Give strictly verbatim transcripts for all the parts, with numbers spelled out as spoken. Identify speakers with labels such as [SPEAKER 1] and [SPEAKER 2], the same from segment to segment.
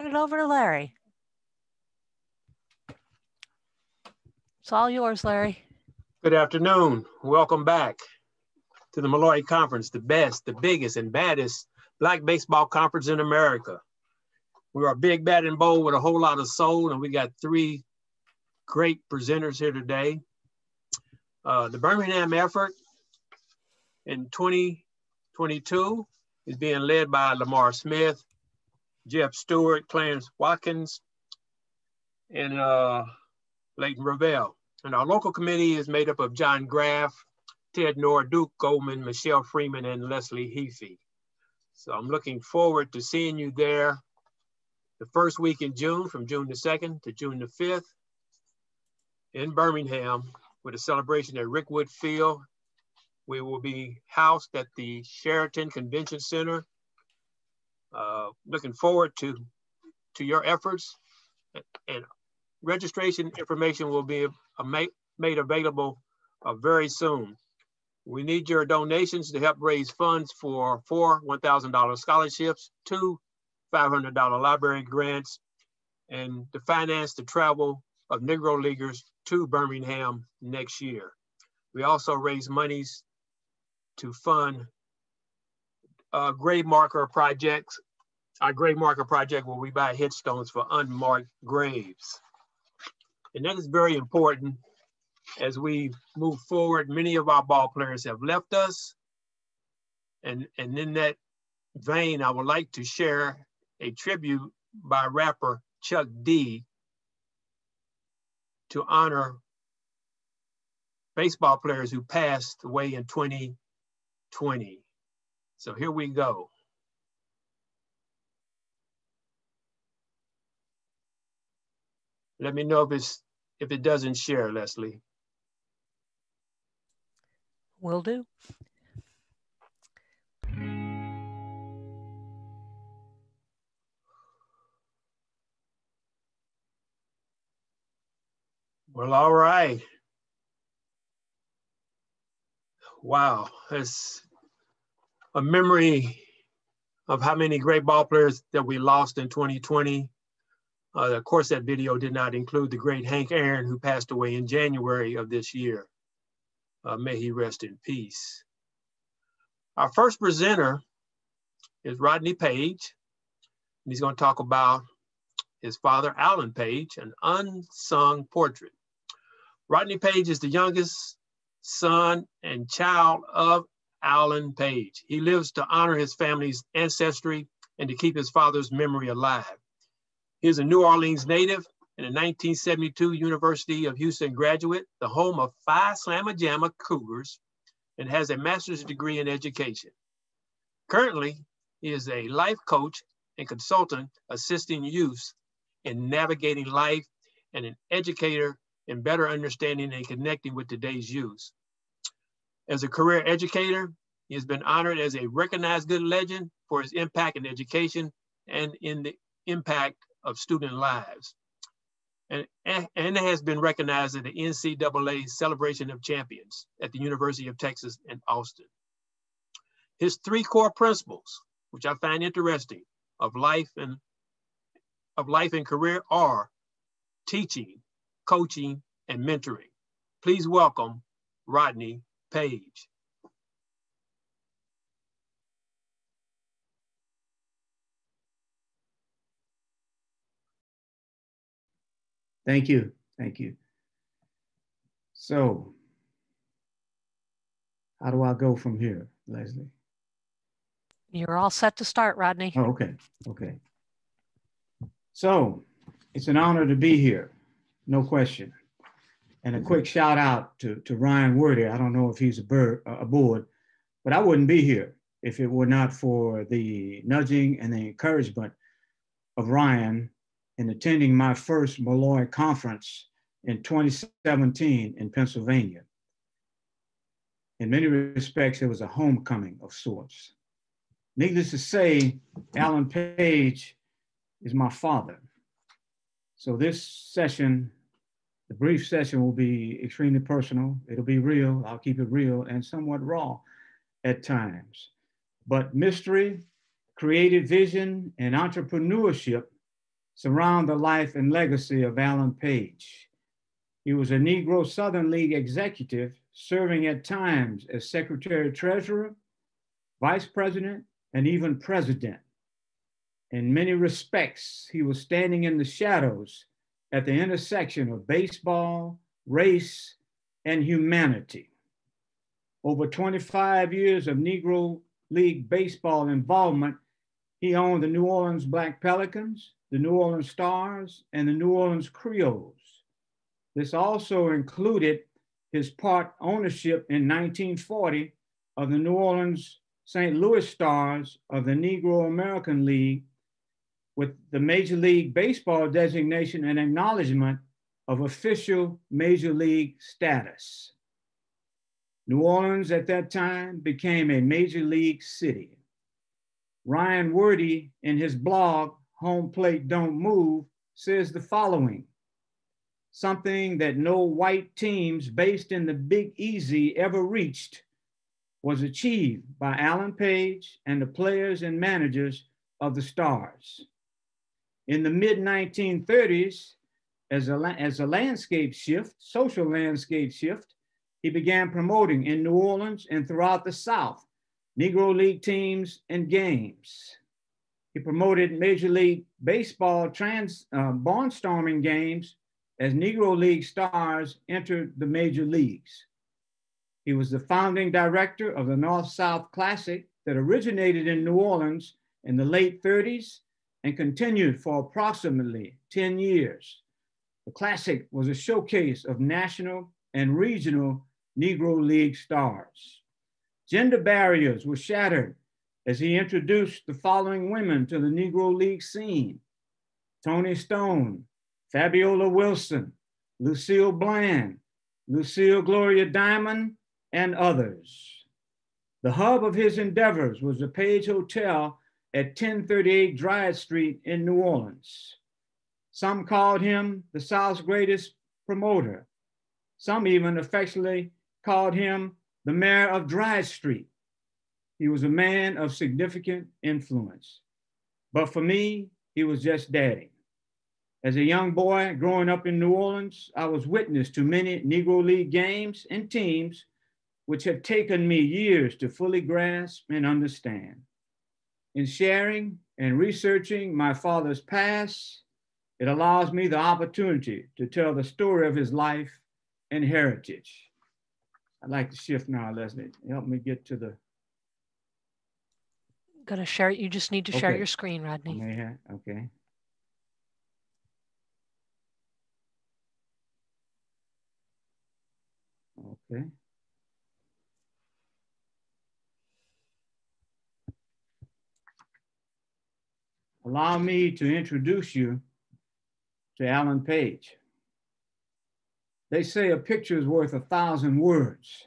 [SPEAKER 1] it over to Larry. It's all yours, Larry.
[SPEAKER 2] Good afternoon. Welcome back to the Malloy Conference, the best, the biggest, and baddest Black baseball conference in America. We are big, bad, and bold with a whole lot of soul, and we got three great presenters here today. Uh, the Birmingham effort in twenty twenty-two is being led by Lamar Smith, Jeff Stewart, Clarence Watkins, and uh, Leighton Ravel. And our local committee is made up of John Graff, Ted Noor, Duke Goldman, Michelle Freeman, and Leslie Heafy. So I'm looking forward to seeing you there the first week in June, from June the second to June the fifth in Birmingham with a celebration at Rickwood Field. We will be housed at the Sheraton Convention Center. Uh, looking forward to, to your efforts, and registration information will be uh, made, made available uh, very soon. We need your donations to help raise funds for four one thousand dollar scholarships, two five hundred dollar library grants, and to finance the travel of Negro Leaguers to Birmingham next year. We also raise monies to fund uh, grave marker projects. Our grave marker project where we buy headstones for unmarked graves. And that is very important as we move forward. Many of our ball players have left us. And, and in that vein, I would like to share a tribute by rapper Chuck D to honor baseball players who passed away in twenty twenty. So here we go. Let me know if it's if it doesn't share, Leslie.
[SPEAKER 1] Will do.
[SPEAKER 2] Well, all right. Wow, it's a memory of how many great ball players that we lost in twenty twenty. Uh, of course, that video did not include the great Hank Aaron, who passed away in January of this year. Uh, may he rest in peace. Our first presenter is Rodney Page. And he's going to talk about his father, Alan Page, an unsung portrait. Rodney Page is the youngest son and child of Alan Page. He lives to honor his family's ancestry and to keep his father's memory alive. He is a New Orleans native and a nineteen seventy-two University of Houston graduate, the home of five Slamma Jamma Cougars, and has a master's degree in education. Currently, he is a life coach and consultant assisting youth in navigating life and an educator in better understanding and connecting with today's youth. As a career educator, he has been honored as a recognized good legend for his impact in education and in the impact of student lives, and, and has been recognized at the N C double A Celebration of Champions at the University of Texas in Austin. His three core principles, which I find interesting, of life and of life and career are teaching, coaching, and mentoring. Please welcome Rodney Page.
[SPEAKER 3] Thank you, thank you. So, how do I go from here, Leslie?
[SPEAKER 1] You're all set to start, Rodney.
[SPEAKER 3] Oh, okay, okay. So, it's an honor to be here, no question. And a quick shout out to, to Ryan Worthy. I don't know if he's aboard, uh, aboard, but I wouldn't be here if it were not for the nudging and the encouragement of Ryan in attending my first Malloy Conference in twenty seventeen in Pennsylvania. In many respects, it was a homecoming of sorts. Needless to say, Alan Page is my father. So this session, the brief session, will be extremely personal. It'll be real. I'll keep it real and somewhat raw at times. But mystery, creative vision, and entrepreneurship surround the life and legacy of Alan Page. He was a Negro Southern League executive, serving at times as Secretary-Treasurer, Vice President, and even President. In many respects, he was standing in the shadows at the intersection of baseball, race, and humanity. Over twenty-five years of Negro League baseball involvement, he owned the New Orleans Black Pelicans, the New Orleans Stars, and the New Orleans Creoles. This also included his part ownership in nineteen forty of the New Orleans Saint Louis Stars of the Negro American League, with the Major League Baseball designation and acknowledgement of official Major League status. New Orleans at that time became a Major League city. Ryan Wordy, in his blog, Home Plate Don't Move, says the following: something that no white teams based in the Big Easy ever reached was achieved by Alan Page and the players and managers of the Stars. In the mid nineteen thirties, as a, as a landscape shift, social landscape shift, he began promoting in New Orleans and throughout the South, Negro League teams and games. He promoted Major League Baseball trans, uh, barnstorming games as Negro League stars entered the major leagues. He was the founding director of the North-South Classic that originated in New Orleans in the late thirties and continued for approximately ten years. The Classic was a showcase of national and regional Negro League stars. Gender barriers were shattered as he introduced the following women to the Negro League scene: Toni Stone, Fabiola Wilson, Lucille Bland, Lucille Gloria Diamond, and others. The hub of his endeavors was the Page Hotel at ten thirty-eight Dryade Street in New Orleans. Some called him the South's greatest promoter. Some even affectionately called him the mayor of Dryade Street. He was a man of significant influence. But for me, he was just daddy. As a young boy growing up in New Orleans, I was witness to many Negro League games and teams which have taken me years to fully grasp and understand. In sharing and researching my father's past, it allows me the opportunity to tell the story of his life and heritage. I'd like to shift now, Leslie. Help me get to the...
[SPEAKER 1] Gonna share it. You just need to
[SPEAKER 3] Okay.
[SPEAKER 1] share your screen, Rodney.
[SPEAKER 3] I may have, okay. Okay. Allow me to introduce you to Alan Page. They say a picture is worth a thousand words.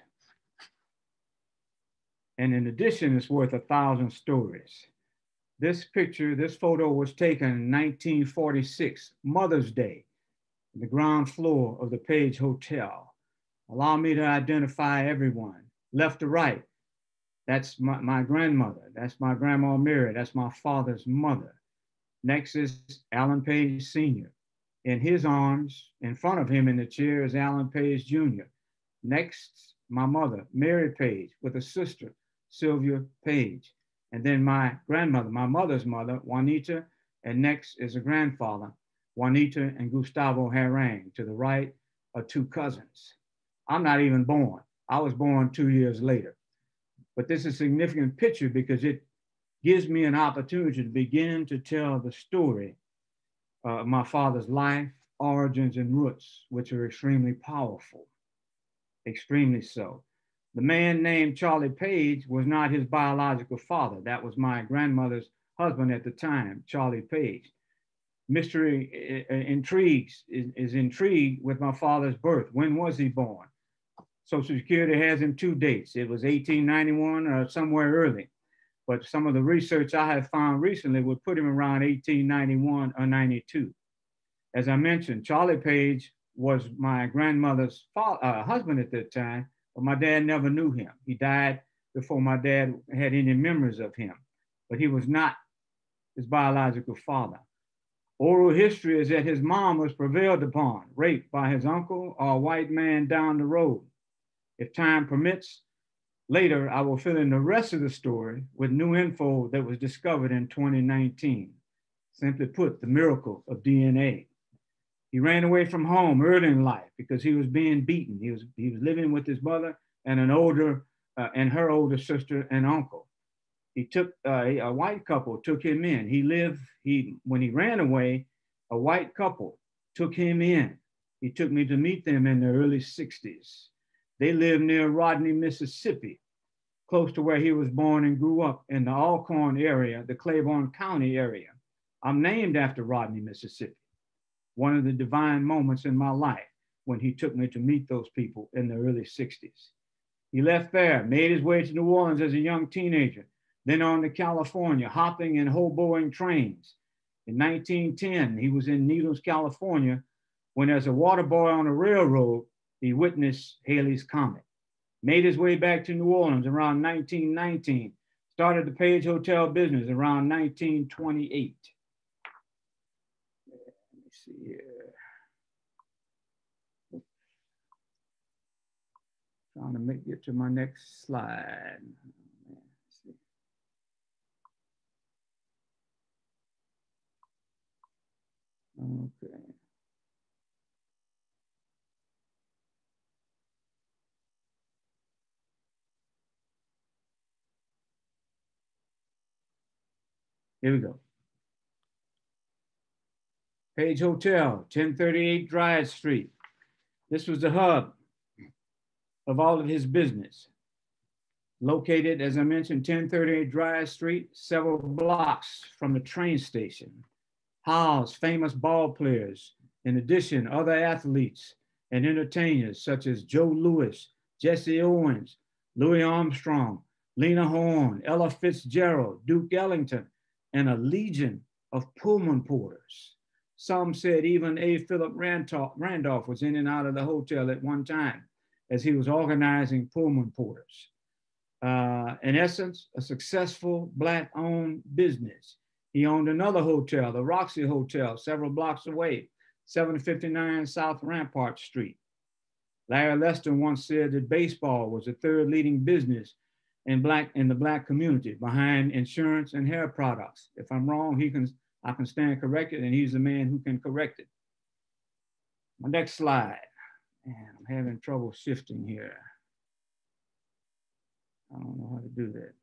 [SPEAKER 3] And in addition, it's worth a thousand stories. This picture, this photo was taken in nineteen forty-six, Mother's Day, on the ground floor of the Page Hotel. Allow me to identify everyone, left to right. That's my, my grandmother. That's my grandma Mary. That's my father's mother. Next is Alan Page Senior In his arms, in front of him in the chair, is Alan Page Junior Next, my mother, Mary Page, with a sister, Sylvia Page. And then my grandmother, my mother's mother, Juanita. And next is a grandfather, Juanita and Gustavo Harang. To the right are two cousins. I'm not even born. I was born two years later. But this is a significant picture because it gives me an opportunity to begin to tell the story uh, of my father's life, origins, and roots, which are extremely powerful, extremely so. The man named Charlie Page was not his biological father. That was my grandmother's husband at the time, Charlie Page. Mystery uh, intrigues, is, is intrigued with my father's birth. When was he born? Social Security has him two dates. It was eighteen ninety-one or somewhere early. But some of the research I have found recently would put him around eighteen ninety-one or ninety-two. As I mentioned, Charlie Page was my grandmother's father, uh, husband at that time, but my dad never knew him. He died before my dad had any memories of him, but he was not his biological father. Oral history is that his mom was prevailed upon, raped by his uncle or a white man down the road. If time permits, later I will fill in the rest of the story with new info that was discovered in twenty nineteen. Simply put, the miracle of D N A. He ran away from home early in life because he was being beaten. He was, he was living with his mother and an older, uh, and her older sister and uncle. He took, uh, a white couple took him in. He lived, he, when he ran away, a white couple took him in. He took me to meet them in the early sixties. They lived near Rodney, Mississippi, close to where he was born and grew up in the Alcorn area, the Claiborne County area. I'm named after Rodney, Mississippi. One of the divine moments in my life when he took me to meet those people in the early sixties. He left there, made his way to New Orleans as a young teenager, then on to California, hopping and hoboing trains. In nineteen ten, he was in Needles, California, when as a water boy on a railroad, he witnessed Halley's Comet. Made his way back to New Orleans around nineteen nineteen, started the Page Hotel business around nineteen twenty-eight. Let me see here. Trying to make it to my next slide. Okay. Here we go. Page Hotel, ten thirty-eight Dryad Street. This was the hub of all of his business. Located, as I mentioned, ten thirty-eight Dryad Street, several blocks from the train station. Housed famous ball players, in addition, other athletes and entertainers such as Joe Louis, Jesse Owens, Louis Armstrong, Lena Horne, Ella Fitzgerald, Duke Ellington, and a legion of Pullman porters. Some said even A. Philip Randolph, Randolph was in and out of the hotel at one time as he was organizing Pullman porters. Uh, in essence, a successful Black-owned business. He owned another hotel, the Roxy Hotel, several blocks away, seven fifty-nine South Rampart Street. Larry Lester once said that baseball was the third leading business in, black, in the Black community behind insurance and hair products. If I'm wrong, he can, I can stand corrected, and he's the man who can correct it. My next slide. Man, I'm having trouble shifting here. I don't know how to do that.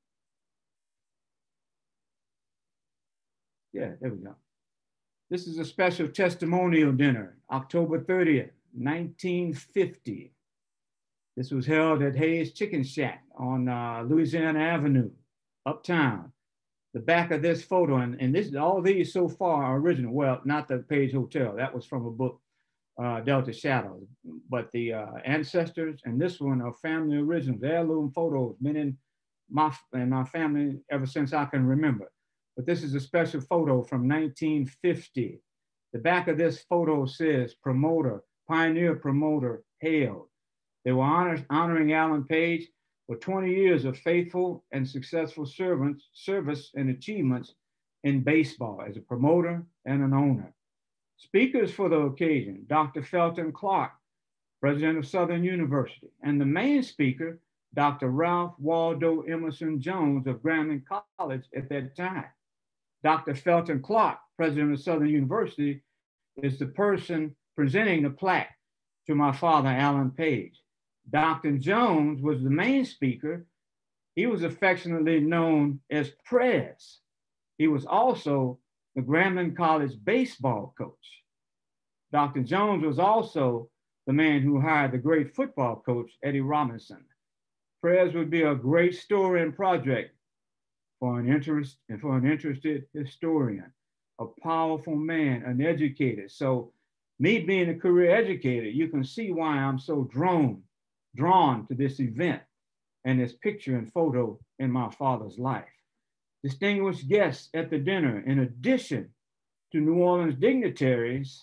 [SPEAKER 3] Yeah, there we go. This is a special testimonial dinner, October thirtieth, nineteen fifty. This was held at Hayes Chicken Shack on uh, Louisiana Avenue, uptown. The back of this photo, and, and this, all these so far are original. Well, not the Page Hotel, that was from a book, uh, Delta Shadows, but the uh, ancestors and this one are family originals, heirloom photos, been in my, in my family ever since I can remember. But this is a special photo from nineteen fifty. The back of this photo says promoter, pioneer promoter hailed. They were honor, honoring Alan Page for twenty years of faithful and successful servants, service and achievements in baseball as a promoter and an owner. Speakers for the occasion, Doctor Felton Clark, president of Southern University, and the main speaker, Doctor Ralph Waldo Emerson Jones of Grambling College at that time. Doctor Felton Clark, president of Southern University, is the person presenting the plaque to my father, Alan Page. Doctor Jones was the main speaker. He was affectionately known as Prez. He was also the Grambling College baseball coach. Doctor Jones was also the man who hired the great football coach, Eddie Robinson. Prez would be a great story and project for an interest and for an interested historian, a powerful man, an educator. So me being a career educator, you can see why I'm so drawn, drawn to this event and this picture and photo in my father's life. Distinguished guests at the dinner, in addition to New Orleans dignitaries,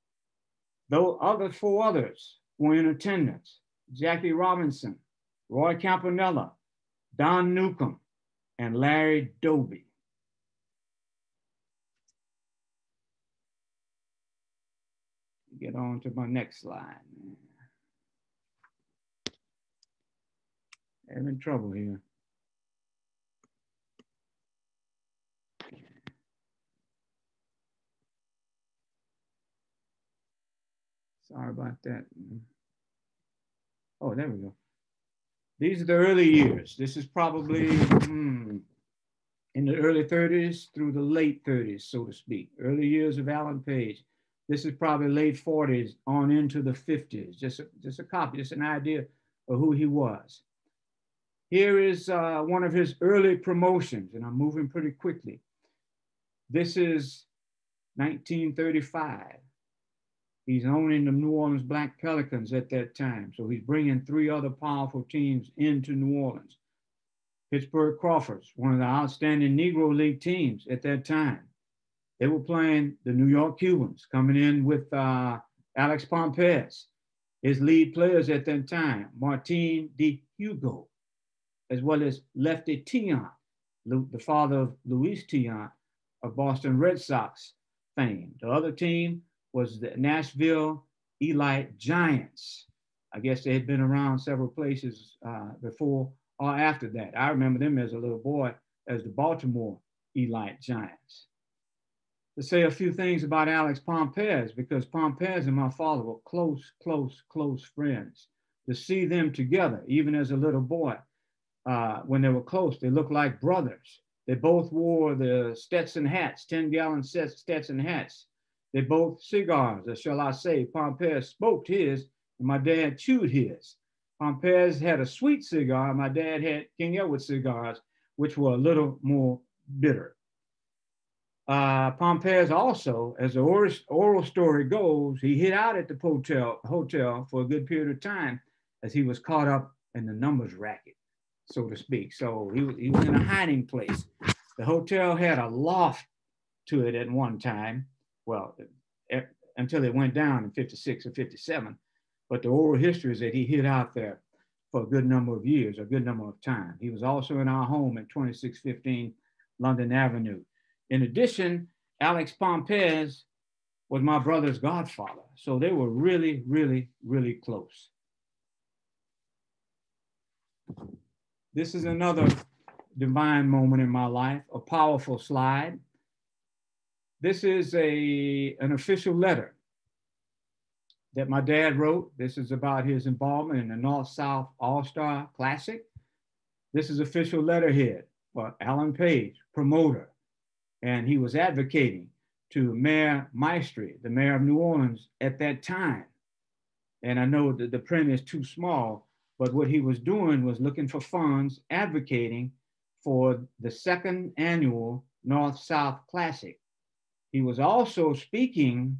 [SPEAKER 3] though other four others were in attendance: Jackie Robinson, Roy Campanella, Don Newcomb, and Larry Doby. get on to my next slide. I'm in trouble here. Sorry about that. Oh, there we go. These are the early years. This is probably hmm, in the early thirties through the late thirties, so to speak. Early years of Alan Page. This is probably late forties on into the fifties. Just a, just a copy, just an idea of who he was. Here is uh, one of his early promotions, and I'm moving pretty quickly. This is nineteen thirty-five. He's owning the New Orleans Black Pelicans at that time. So he's bringing three other powerful teams into New Orleans. Pittsburgh Crawfords, one of the outstanding Negro League teams at that time. They were playing the New York Cubans, coming in with uh, Alex Pompez, his lead players at that time, Martin de Hugo, as well as Lefty Tiant, the father of Luis Tiant of Boston Red Sox fame. The other team was the Nashville Elite Giants. I guess they had been around several places uh, before or after that. I remember them as a little boy as the Baltimore Elite Giants. To say a few things about Alex Pompez, because Pompez and my father were close, close, close friends. To see them together, even as a little boy, uh, when they were close, they looked like brothers. They both wore the Stetson hats, ten gallon Stetson hats. They both cigars, or shall I say, Pompez smoked his, and my dad chewed his. Pompez had a sweet cigar, my dad had King Edward cigars, which were a little more bitter. Uh, Pompez also, as the oral, oral story goes, he hid out at the hotel, hotel for a good period of time as he was caught up in the numbers racket, so to speak. So he, he was in a hiding place. The hotel had a loft to it at one time. Well, until it went down in fifty-six or fifty-seven. But the oral history is that he hid out there for a good number of years, a good number of time. He was also in our home at twenty-six fifteen London Avenue. In addition, Alex Pompez was my brother's godfather. So they were really, really, really close. This is another divine moment in my life, a powerful slide. This is a, an official letter that my dad wrote. This is about his involvement in the North-South All-Star Classic. This is official letterhead for Alan Page, promoter. And he was advocating to Mayor Maestri, the mayor of New Orleans at that time. And I know that the print is too small, but what he was doing was looking for funds, advocating for the second annual North-South Classic. He was also speaking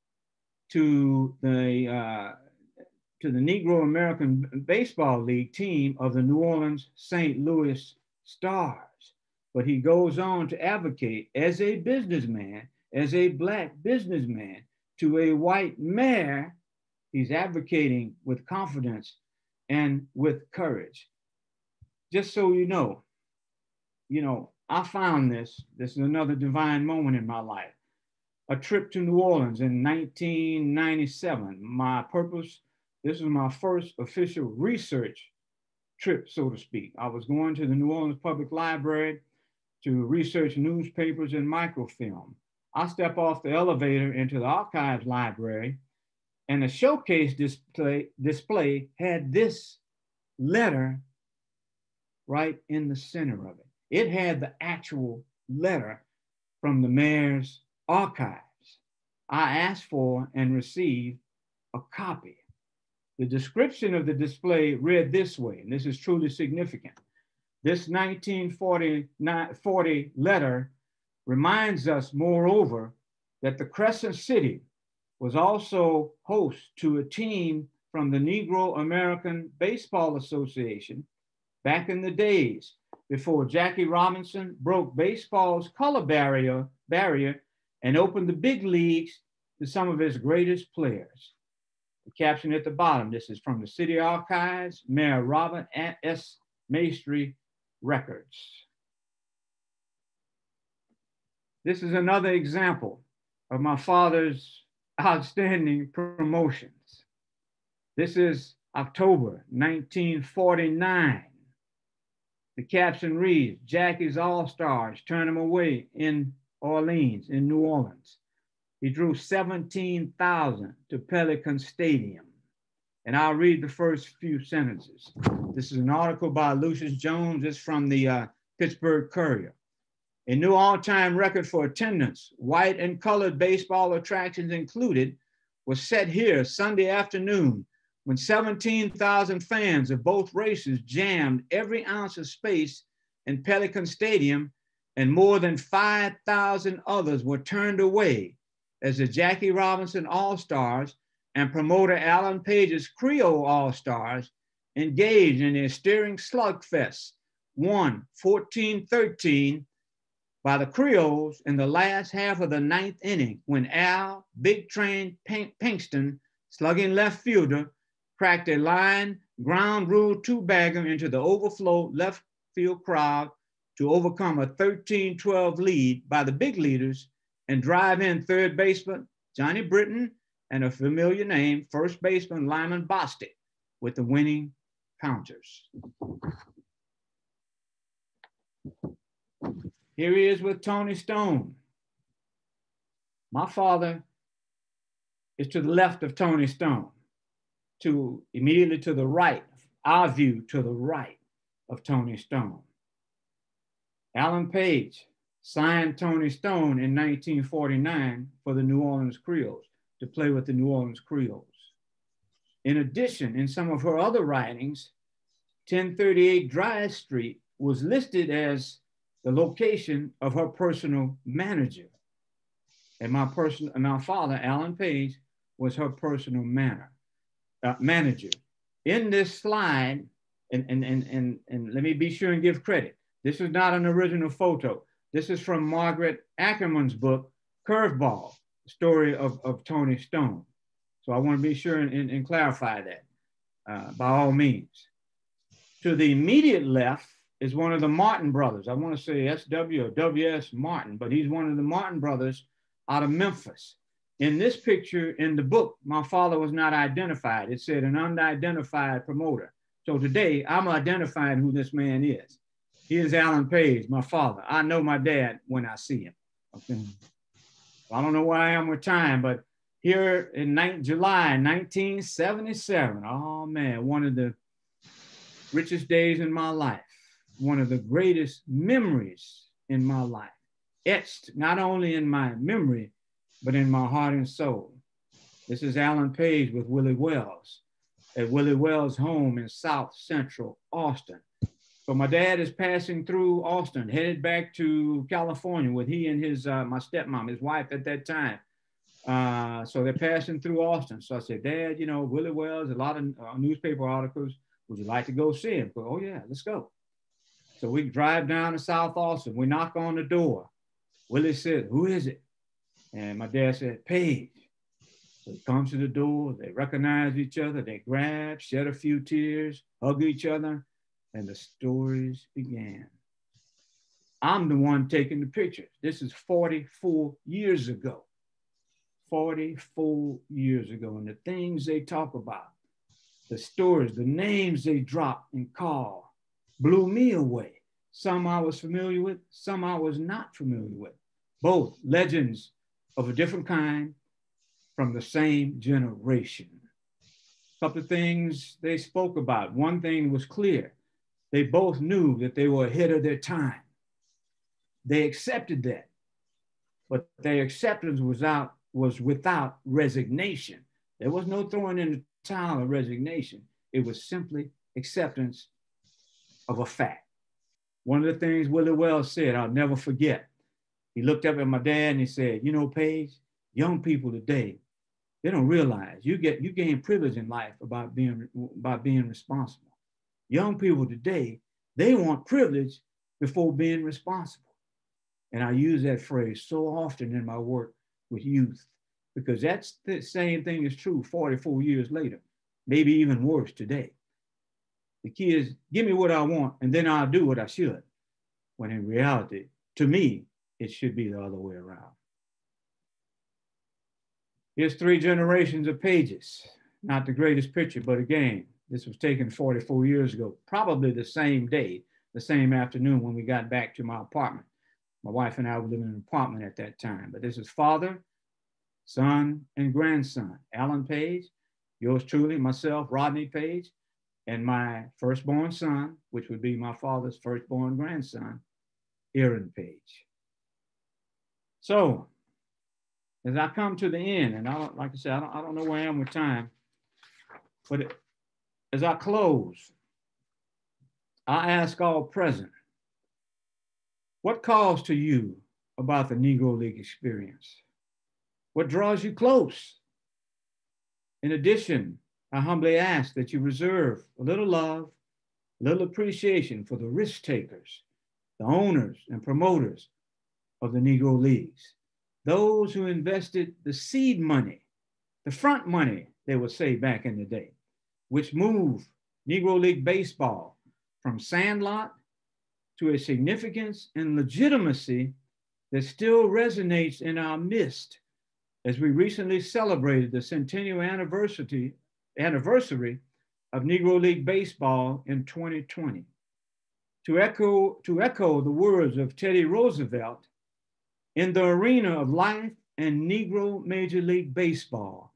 [SPEAKER 3] to the, uh, to the Negro American Baseball League team of the New Orleans Saint Louis Stars. But he goes on to advocate as a businessman, as a Black businessman, to a white mayor. He's advocating with confidence and with courage. Just so you know, you know, I found this, this is another divine moment in my life. A trip to New Orleans in nineteen ninety-seven. My purpose, this was my first official research trip, so to speak. I was going to the New Orleans Public Library to research newspapers and microfilm. I step off the elevator into the archives library, and the showcase display, display had this letter right in the center of it. It had the actual letter from the mayor's archives. I asked for and received a copy. The description of the display read this way, and this is truly significant. This nineteen forty letter reminds us, moreover, that the Crescent City was also host to a team from the Negro American Baseball Association back in the days before Jackie Robinson broke baseball's color barrier, barrier and opened the big leagues to some of his greatest players. The caption at the bottom, this is from the City Archives, Mayor Robert S. Maestri Records. This is another example of my father's outstanding promotions. This is October nineteen forty-nine. The caption reads, Jackie's All-Stars turn him away in Orleans, in New Orleans. He drew seventeen thousand to Pelican Stadium. And I'll read the first few sentences. This is an article by Lucius Jones. It's from the uh, Pittsburgh Courier. A new all-time record for attendance, white and colored baseball attractions included, was set here Sunday afternoon when seventeen thousand fans of both races jammed every ounce of space in Pelican Stadium, and more than five thousand others were turned away as the Jackie Robinson All-Stars and promoter Alan Page's Creole All-Stars engaged in their stirring slugfest, won fourteen thirteen by the Creoles in the last half of the ninth inning when Al Big Train Pinkston, slugging left fielder, cracked a line ground rule two-bagger into the overflow left field crowd to overcome a thirteen twelve lead by the big leaders and drive in third baseman Johnny Britton and a familiar name, first baseman Lyman Bostic, with the winning counters. Here he is with Tony Stone. My father is to the left of Tony Stone, to immediately to the right, our view to the right of Tony Stone. Alan Page signed Tony Stone in nineteen forty-nine for the New Orleans Creoles, to play with the New Orleans Creoles. In addition, in some of her other writings, ten thirty-eight Dry Street was listed as the location of her personal manager. And my person, and my father, Alan Page, was her personal manner, uh, manager. In this slide, and, and, and, and, and let me be sure and give credit, this is not an original photo. This is from Margaret Ackerman's book, Curveball, the story of, of Tony Stone. So I want to be sure and, and, and clarify that uh, by all means. To the immediate left is one of the Martin brothers. I want to say S W or W S Martin, but he's one of the Martin brothers out of Memphis. In this picture in the book, my father was not identified. It said an unidentified promoter. So today I'm identifying who this man is. He is Alan Page, my father. I know my dad when I see him. Okay. I don't know where I am with time, but here in July nineteen seventy-seven, oh man, one of the richest days in my life, one of the greatest memories in my life, etched not only in my memory, but in my heart and soul. This is Alan Page with Willie Wells at Willie Wells' home in South Central Austin. So my dad is passing through Austin, headed back to California with he and his, uh, my stepmom, his wife at that time. Uh, so they're passing through Austin. So I said, Dad, you know, Willie Wells, a lot of uh, newspaper articles. Would you like to go see him? Go, oh yeah, let's go. So we drive down to South Austin. We knock on the door. Willie said, who is it? And my dad said, Page. So he comes to the door. They recognize each other. They grab, shed a few tears, hug each other. And the stories began. I'm the one taking the pictures. This is forty-four years ago. forty-four years ago. And the things they talk about, the stories, the names they drop and call, blew me away. Some I was familiar with, some I was not familiar with. Both legends of a different kind from the same generation. A couple of things they spoke about. One thing was clear. They both knew that they were ahead of their time. They accepted that, but their acceptance was out, was without resignation. There was no throwing in the towel of resignation. It was simply acceptance of a fact. One of the things Willie Wells said, I'll never forget. He looked up at my dad and he said, you know, Paige, young people today, they don't realize you get you gain privilege in life about being, by being responsible. Young people today, they want privilege before being responsible. And I use that phrase so often in my work with youth, because that's the same thing is true forty-four years later, maybe even worse today. The key is, give me what I want, and then I'll do what I should. When in reality, to me, it should be the other way around. Here's three generations of pages. Not the greatest picture, but again, this was taken forty-four years ago, probably the same day, the same afternoon when we got back to my apartment. My wife and I were living in an apartment at that time, but this is father, son, and grandson. Alan Page, yours truly, myself, Rodney Page, and my firstborn son, which would be my father's firstborn grandson, Aaron Page. So, as I come to the end, and I don't, like I said, I don't, I don't know where I am with time, but it, as I close, I ask all present, what calls to you about the Negro League experience? What draws you close? In addition, I humbly ask that you reserve a little love, a little appreciation for the risk takers, the owners and promoters of the Negro Leagues, those who invested the seed money, the front money, they would say back in the day, which moved Negro League baseball from sandlot to a significance and legitimacy that still resonates in our midst as we recently celebrated the centennial anniversary, anniversary of Negro League baseball in twenty twenty. To echo, to echo the words of Teddy Roosevelt, in the arena of life and Negro Major League Baseball,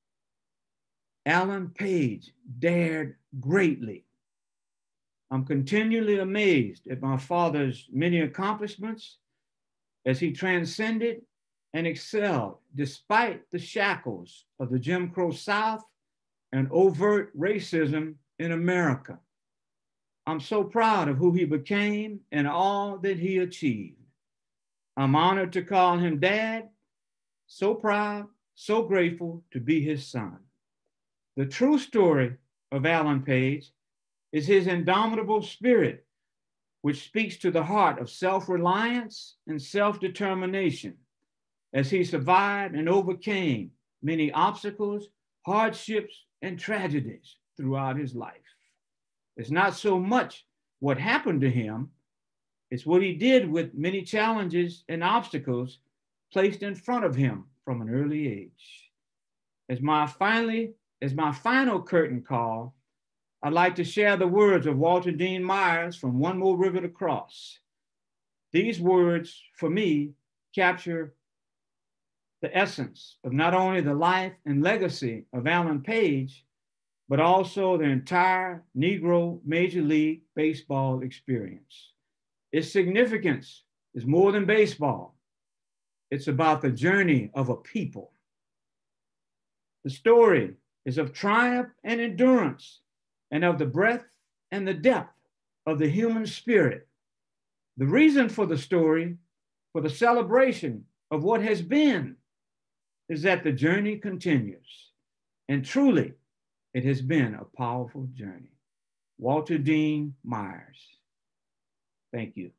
[SPEAKER 3] Alan Page dared greatly. I'm continually amazed at my father's many accomplishments as he transcended and excelled despite the shackles of the Jim Crow South and overt racism in America. I'm so proud of who he became and all that he achieved. I'm honored to call him dad, so proud, so grateful to be his son. The true story of Alan Page is his indomitable spirit, which speaks to the heart of self-reliance and self-determination as he survived and overcame many obstacles, hardships, and tragedies throughout his life. It's not so much what happened to him, it's what he did with many challenges and obstacles placed in front of him from an early age. As my finally, as my final curtain call, I'd like to share the words of Walter Dean Myers from One More River to Cross. These words, for me, capture the essence of not only the life and legacy of Alan Page, but also the entire Negro Major League Baseball experience. Its significance is more than baseball. It's about the journey of a people. The story is of triumph and endurance, and of the breadth and the depth of the human spirit. The reason for the story, for the celebration of what has been, is that the journey continues. And truly, it has been a powerful journey. Walter Dean Myers. Thank you.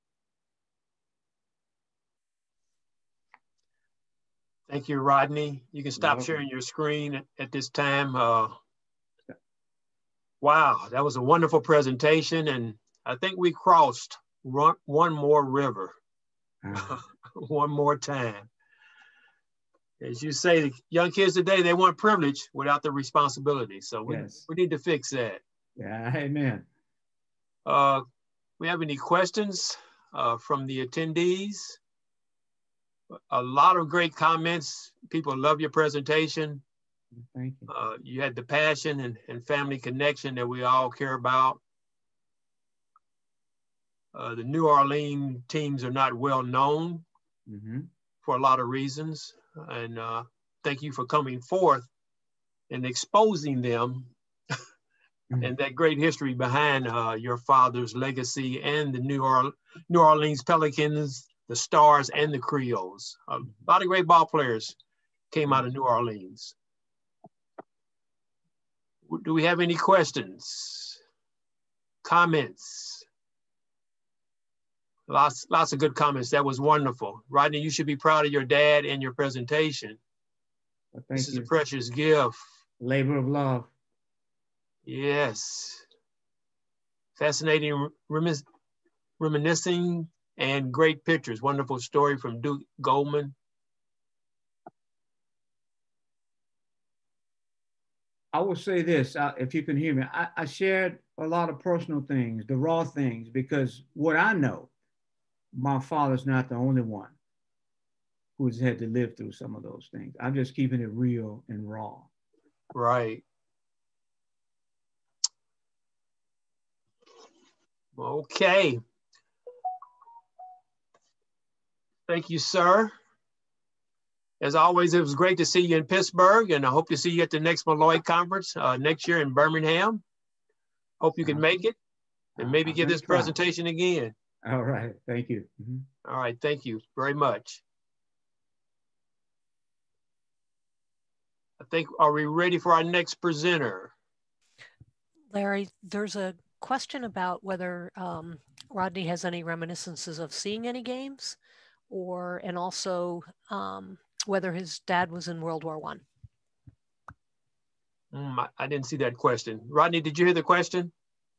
[SPEAKER 2] Thank you, Rodney. You can stop sharing your screen at, at this time. Uh, wow, that was a wonderful presentation. And I think we crossed one, one more river, uh-huh. one more time. As you say, the young kids today, they want privilege without the responsibility. So we, yes. we need to fix that.
[SPEAKER 3] Yeah, amen.
[SPEAKER 2] Uh, we have any questions uh, from the attendees? A lot of great comments. People love your presentation.
[SPEAKER 3] Thank you.
[SPEAKER 2] Uh, you had the passion and, and family connection that we all care about. Uh, the New Orleans teams are not well known mm-hmm. for a lot of reasons. And uh, thank you for coming forth and exposing them mm-hmm. and that great history behind uh, your father's legacy and the New, or New Orleans Pelicans, the Stars, and the Creoles. A lot of great ball players came out of New Orleans. Do we have any questions, comments? Lots, lots of good comments. That was wonderful. Rodney, you should be proud of your dad and your presentation.
[SPEAKER 3] Well, thank
[SPEAKER 2] this
[SPEAKER 3] you.
[SPEAKER 2] is a precious gift.
[SPEAKER 3] Labor of love.
[SPEAKER 2] Yes. Fascinating, remin reminiscing, and great pictures. Wonderful story from Duke Goldman.
[SPEAKER 3] I will say this, uh, if you can hear me, I, I shared a lot of personal things, the raw things, because what I know, my father's not the only one who's had to live through some of those things. I'm just keeping it real and raw.
[SPEAKER 2] Right. Okay. Thank you, sir. As always, it was great to see you in Pittsburgh, and I hope to see you at the next Malloy Conference uh, next year in Birmingham. Hope you can make it and maybe give this presentation again.
[SPEAKER 3] All right. Thank you. Mm-hmm.
[SPEAKER 2] All right. Thank you very much. I think, are we ready for our next presenter?
[SPEAKER 1] Larry, there's a question about whether um, Rodney has any reminiscences of seeing any games, or, and also um, whether his dad was in World War One.
[SPEAKER 2] Mm, I, I didn't see that question. Rodney, did you hear the question?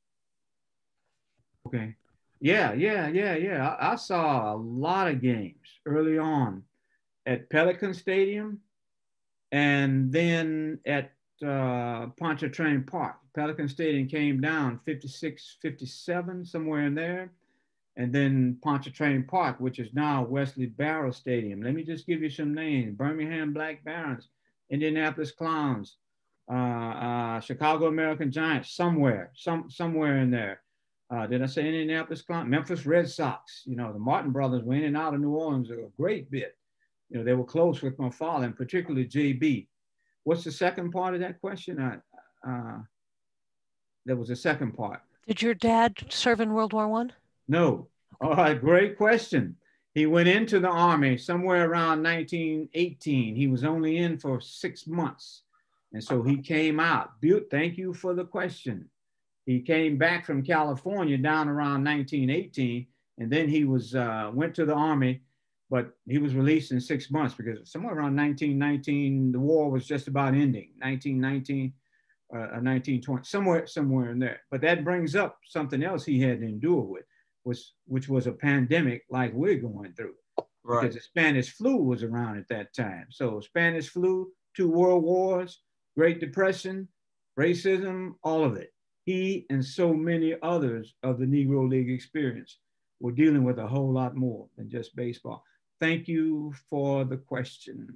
[SPEAKER 3] Okay. Yeah, yeah, yeah, yeah. I, I saw a lot of games early on at Pelican Stadium and then at uh, Pontchartrain Park. Pelican Stadium came down fifty-six, fifty-seven, somewhere in there. And then Pontchartrain Park, which is now Wesley Barrow Stadium. Let me just give you some names. Birmingham Black Barons, Indianapolis Clowns, uh, uh, Chicago American Giants, somewhere, some, somewhere in there. Uh, did I say Indianapolis Clowns? Memphis Red Sox. You know, the Martin brothers were in and out of New Orleans a great bit. You know, they were close with my father, and particularly J B. What's the second part of that question? I, uh, there was a second part.
[SPEAKER 1] Did your dad serve in World War One?
[SPEAKER 3] No. All right, great question. He went into the Army somewhere around nineteen eighteen. He was only in for six months. And so he came out. Thank you for the question. He came back from California down around nineteen eighteen, and then he was uh, went to the Army, but he was released in six months because somewhere around nineteen nineteen, the war was just about ending. nineteen nineteen, uh, nineteen twenty, somewhere, somewhere in there. But that brings up something else he had to endure with, was, which was a pandemic like we're going through. Right. Because the Spanish flu was around at that time. So Spanish flu, two world wars, Great Depression, racism, all of it. He and so many others of the Negro League experience were dealing with a whole lot more than just baseball. Thank you for the question.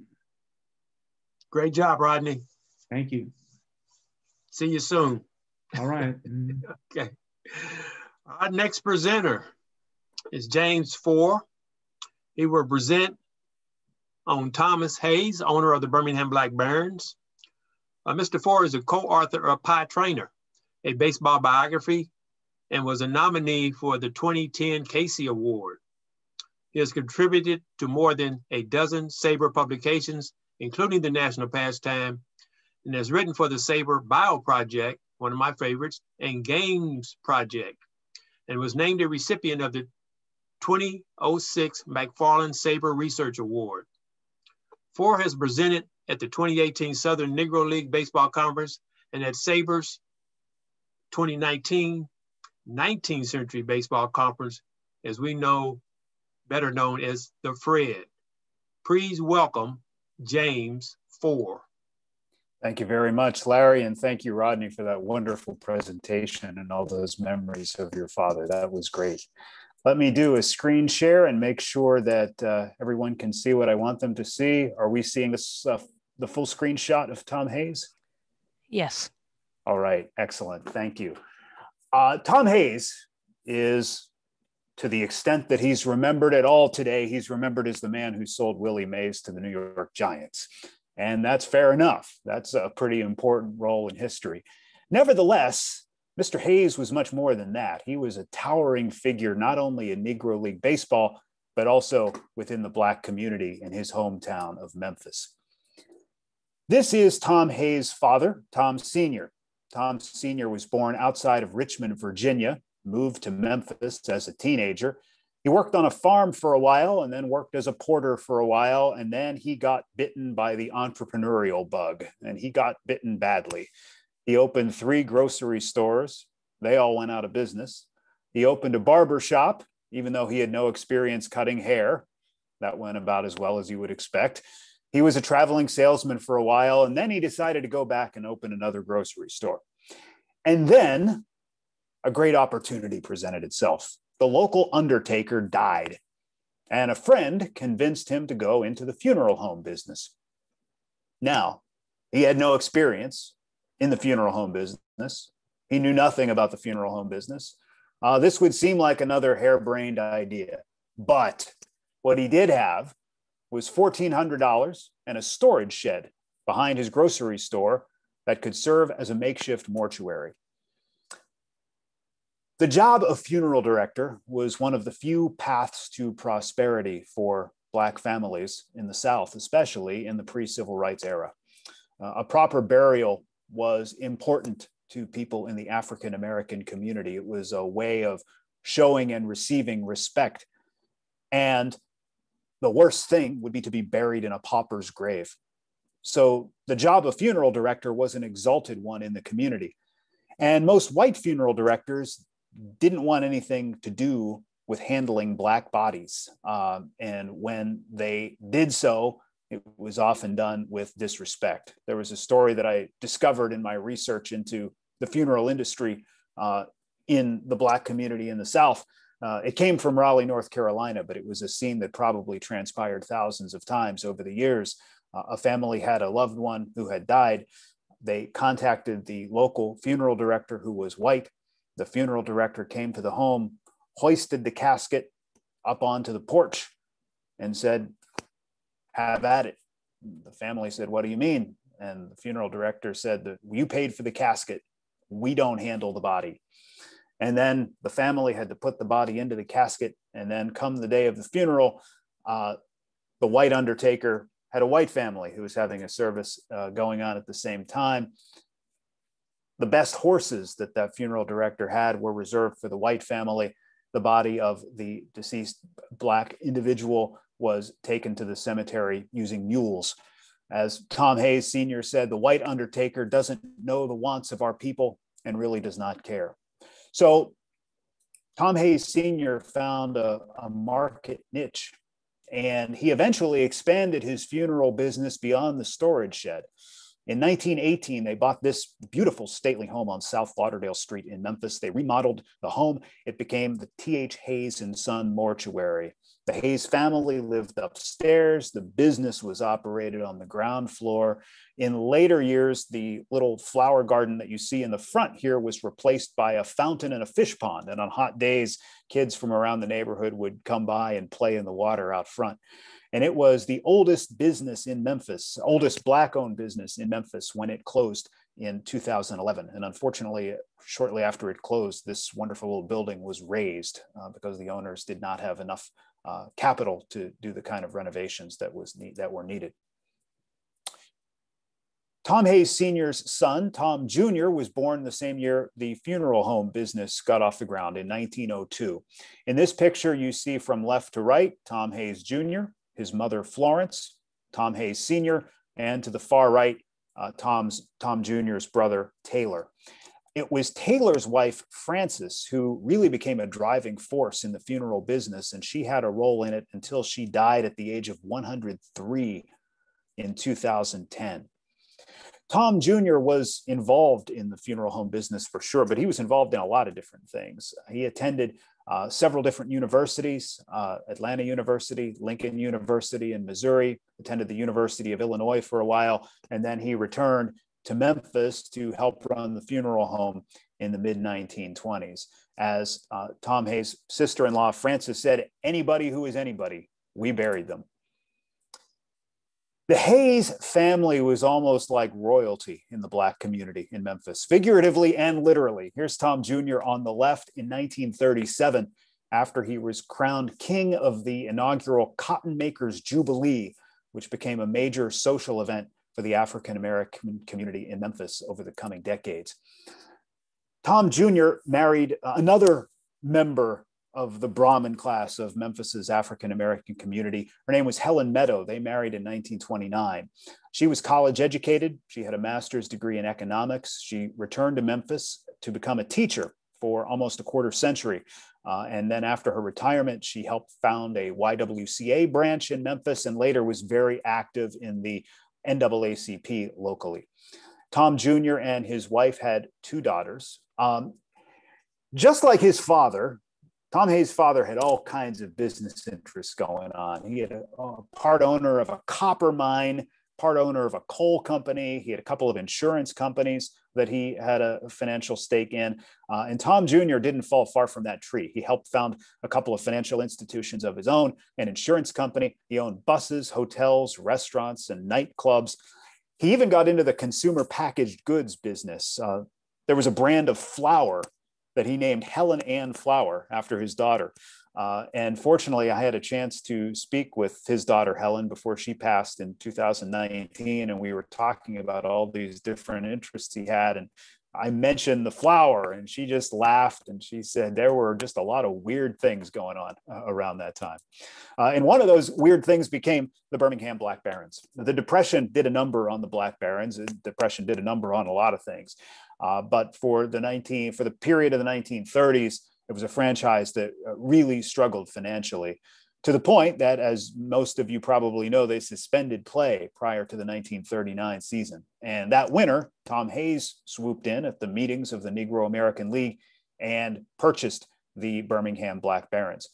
[SPEAKER 2] Great job, Rodney.
[SPEAKER 3] Thank you.
[SPEAKER 2] See you soon.
[SPEAKER 3] All right.
[SPEAKER 2] Okay. Our next presenter is James Forr. He will present on Thomas Hayes, owner of the Birmingham Black Barons. Uh, Mister Forr is a co-author of Pie Trainer, a baseball biography, and was a nominee for the twenty ten Casey Award. He has contributed to more than a dozen SABR publications, including the National Pastime, and has written for the SABR Bio Project, one of my favorites, and Games Project, and was named a recipient of the twenty oh six McFarland SABR Research Award. Forr has presented at the twenty eighteen Southern Negro League Baseball Conference and at SABR's twenty nineteen nineteenth Century Baseball Conference, as we know, better known as the Fred. Please welcome James Forr.
[SPEAKER 4] Thank you very much, Larry, and thank you, Rodney, for that wonderful presentation and all those memories of your father. That was great. Let me do a screen share and make sure that uh, everyone can see what I want them to see. Are we seeing this, uh, the full screenshot of Tom Hayes?
[SPEAKER 1] Yes.
[SPEAKER 4] All right, excellent, thank you. Uh, Tom Hayes is, to the extent that he's remembered at all today, he's remembered as the man who sold Willie Mays to the New York Giants. And that's fair enough. That's a pretty important role in history. Nevertheless, Mister Hayes was much more than that. He was a towering figure, not only in Negro League baseball, but also within the Black community in his hometown of Memphis. This is Tom Hayes' father, Tom Senior Tom Senior was born outside of Richmond, Virginia, moved to Memphis as a teenager. He worked on a farm for a while and then worked as a porter for a while. And then he got bitten by the entrepreneurial bug, and he got bitten badly. He opened three grocery stores. They all went out of business. He opened a barber shop, even though he had no experience cutting hair. That went about as well as you would expect. He was a traveling salesman for a while, and then he decided to go back and open another grocery store. And then a great opportunity presented itself. The local undertaker died, and a friend convinced him to go into the funeral home business. Now, he had no experience in the funeral home business. He knew nothing about the funeral home business. Uh, this would seem like another harebrained idea, but what he did have was fourteen hundred dollars and a storage shed behind his grocery store that could serve as a makeshift mortuary. The job of funeral director was one of the few paths to prosperity for Black families in the South, especially in the pre-civil rights era. Uh, a proper burial was important to people in the African American community. It was a way of showing and receiving respect. And the worst thing would be to be buried in a pauper's grave. So the job of funeral director was an exalted one in the community. And most white funeral directors didn't want anything to do with handling Black bodies. Um, and when they did so, it was often done with disrespect. There was a story that I discovered in my research into the funeral industry uh, in the Black community in the South. Uh, it came from Raleigh, North Carolina, but it was a scene that probably transpired thousands of times over the years. Uh, a family had a loved one who had died. They contacted the local funeral director, who was white. The funeral director came to the home, hoisted the casket up onto the porch, and said, "Have at it." The family said, "What do you mean?" And the funeral director said that you paid for the casket. We don't handle the body. And then the family had to put the body into the casket. And then come the day of the funeral, uh, the white undertaker had a white family who was having a service uh, going on at the same time. The best horses that that funeral director had were reserved for the white family. The body of the deceased Black individual was taken to the cemetery using mules. As Tom Hayes Senior said, the white undertaker doesn't know the wants of our people and really does not care. So Tom Hayes Senior found a, a market niche, and he eventually expanded his funeral business beyond the storage shed. In nineteen eighteen, they bought this beautiful stately home on South Lauderdale Street in Memphis. They remodeled the home. It became the T H Hayes and Son Mortuary. The Hayes family lived upstairs. The business was operated on the ground floor. In later years, the little flower garden that you see in the front here was replaced by a fountain and a fish pond. And on hot days, kids from around the neighborhood would come by and play in the water out front. And it was the oldest business in Memphis, oldest Black-owned business in Memphis when it closed in two thousand eleven. And unfortunately, shortly after it closed, this wonderful little building was razed uh, because the owners did not have enough uh, capital to do the kind of renovations that, was need, that were needed. Tom Hayes Senior's son, Tom Junior, was born the same year the funeral home business got off the ground in nineteen oh two. In this picture, you see from left to right, Tom Hayes Junior, his mother, Florence, Tom Hayes Senior, and to the far right, uh, Tom's, Tom Junior's brother, Taylor. It was Taylor's wife, Frances, who really became a driving force in the funeral business, and she had a role in it until she died at the age of one hundred three in two thousand ten. Tom Junior was involved in the funeral home business for sure, but he was involved in a lot of different things. He attended uh, several different universities, uh, Atlanta University, Lincoln University in Missouri, attended the University of Illinois for a while, and then he returned to Memphis to help run the funeral home in the mid nineteen twenties. As uh, Tom Hayes' sister-in-law, Frances, said, "Anybody who is anybody, we buried them." The Hayes family was almost like royalty in the Black community in Memphis, figuratively and literally. Here's Tom Junior on the left in nineteen thirty-seven, after he was crowned king of the inaugural Cotton Makers Jubilee, which became a major social event for the African-American community in Memphis over the coming decades. Tom Junior married another member of the Brahmin class of Memphis's African-American community. Her name was Helen Meadow. They married in nineteen twenty-nine. She was college educated. She had a master's degree in economics. She returned to Memphis to become a teacher for almost a quarter century. Uh, and then after her retirement, she helped found a Y W C A branch in Memphis and later was very active in the N double A C P locally. Tom Junior and his wife had two daughters. Um, just like his father, Tom Hayes' father had all kinds of business interests going on. He had a, a part owner of a copper mine, part owner of a coal company. He had a couple of insurance companies that he had a financial stake in. Uh, and Tom Junior didn't fall far from that tree. He helped found a couple of financial institutions of his own, an insurance company. He owned buses, hotels, restaurants, and nightclubs. He even got into the consumer packaged goods business. Uh, there was a brand of flour that he named Helen Ann Flour after his daughter. Uh, and fortunately, I had a chance to speak with his daughter, Helen, before she passed in two thousand nineteen. And we were talking about all these different interests he had. And I mentioned the flour, and she just laughed. And she said there were just a lot of weird things going on uh, around that time. Uh, and one of those weird things became the Birmingham Black Barons. The Depression did a number on the Black Barons. The Depression did a number on a lot of things. Uh, but for the nineteen for the period of the nineteen thirties, it was a franchise that really struggled financially, to the point that, as most of you probably know, they suspended play prior to the nineteen thirty-nine season. And that winter, Tom Hayes swooped in at the meetings of the Negro American League and purchased the Birmingham Black Barons.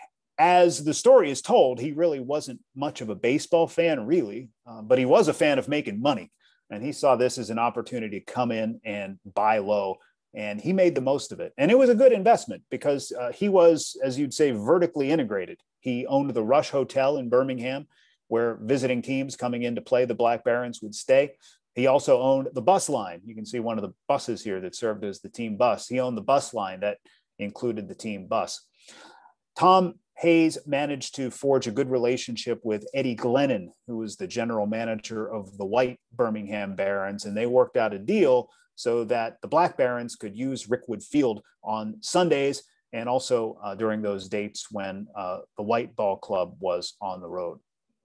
[SPEAKER 4] As the story is told, he really wasn't much of a baseball fan, really, uh, but he was a fan of making money. And he saw this as an opportunity to come in and buy low. And he made the most of it. And it was a good investment because uh, he was, as you'd say, vertically integrated. He owned the Rush Hotel in Birmingham, where visiting teams coming in to play the Black Barons would stay. He also owned the bus line. You can see one of the buses here that served as the team bus. He owned the bus line that included the team bus. Tom Hayes managed to forge a good relationship with Eddie Glennon, who was the general manager of the white Birmingham Barons, and they worked out a deal so that the Black Barons could use Rickwood Field on Sundays and also uh, during those dates when uh, the white ball club was on the road.